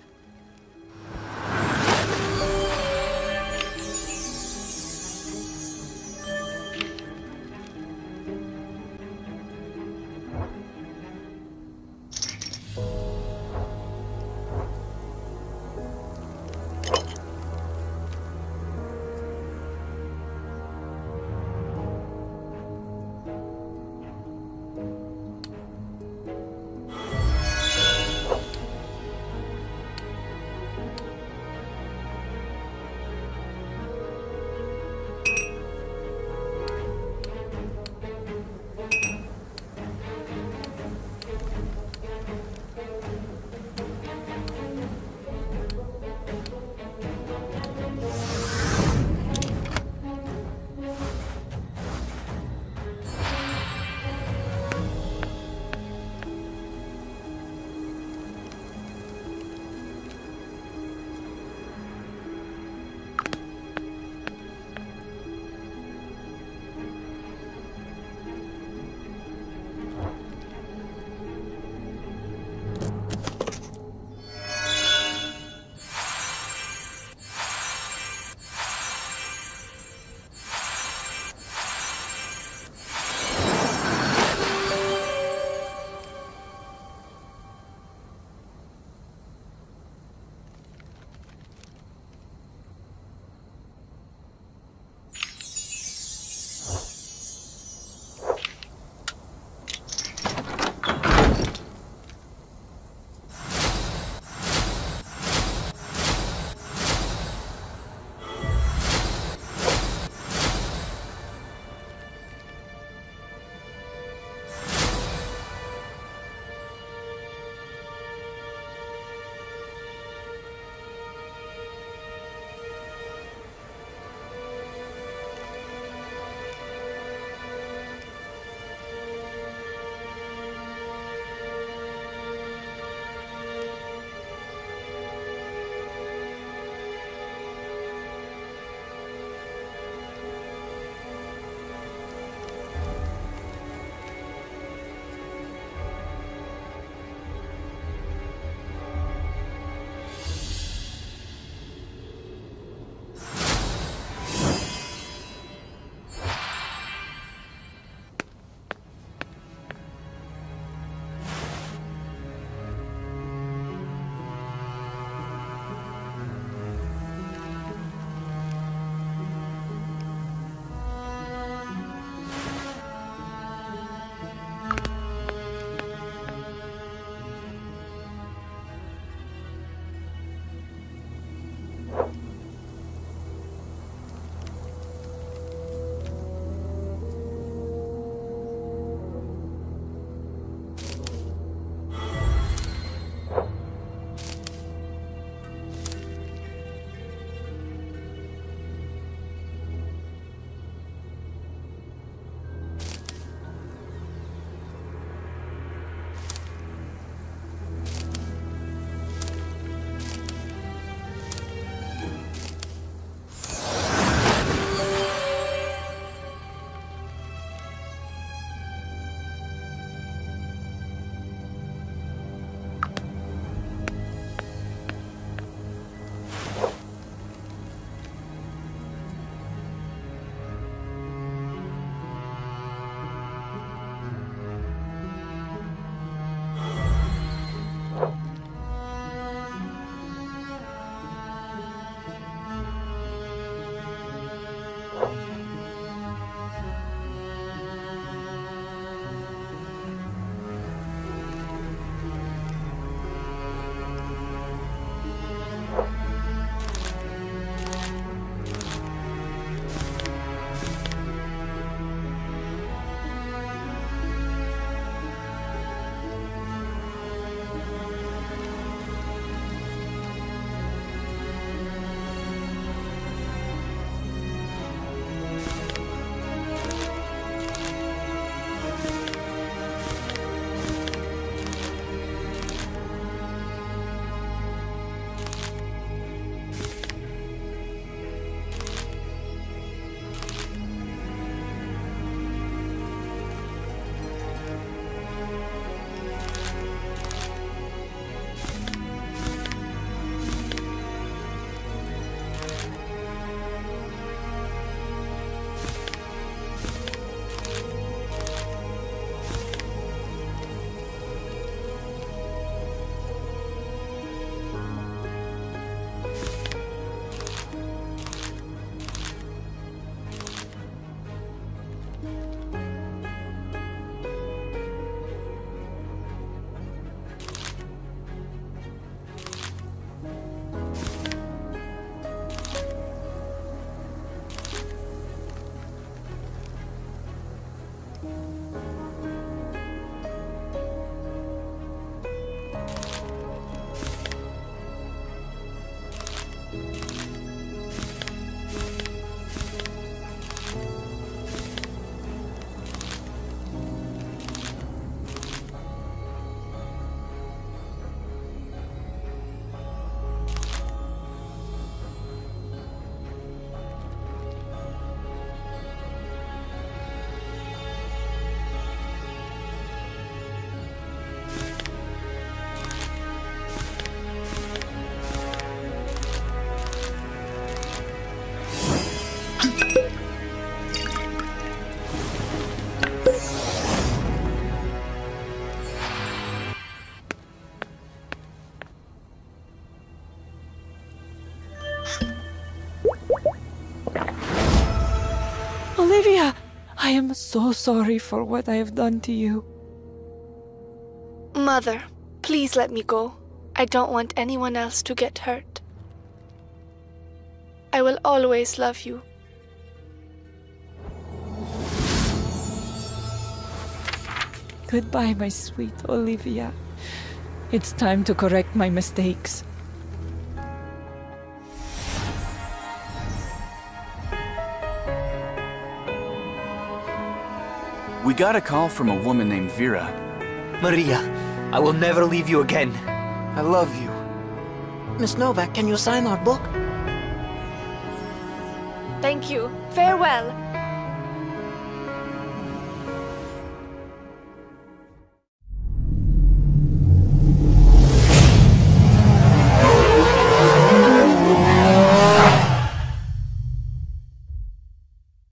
Olivia! I am so sorry for what I have done to you. Mother, please let me go. I don't want anyone else to get hurt. I will always love you. Goodbye, my sweet Olivia. It's time to correct my mistakes. We got a call from a woman named Vera. Maria, I will never leave you again. I love you. Miss Novak, can you sign our book? Thank you. Farewell.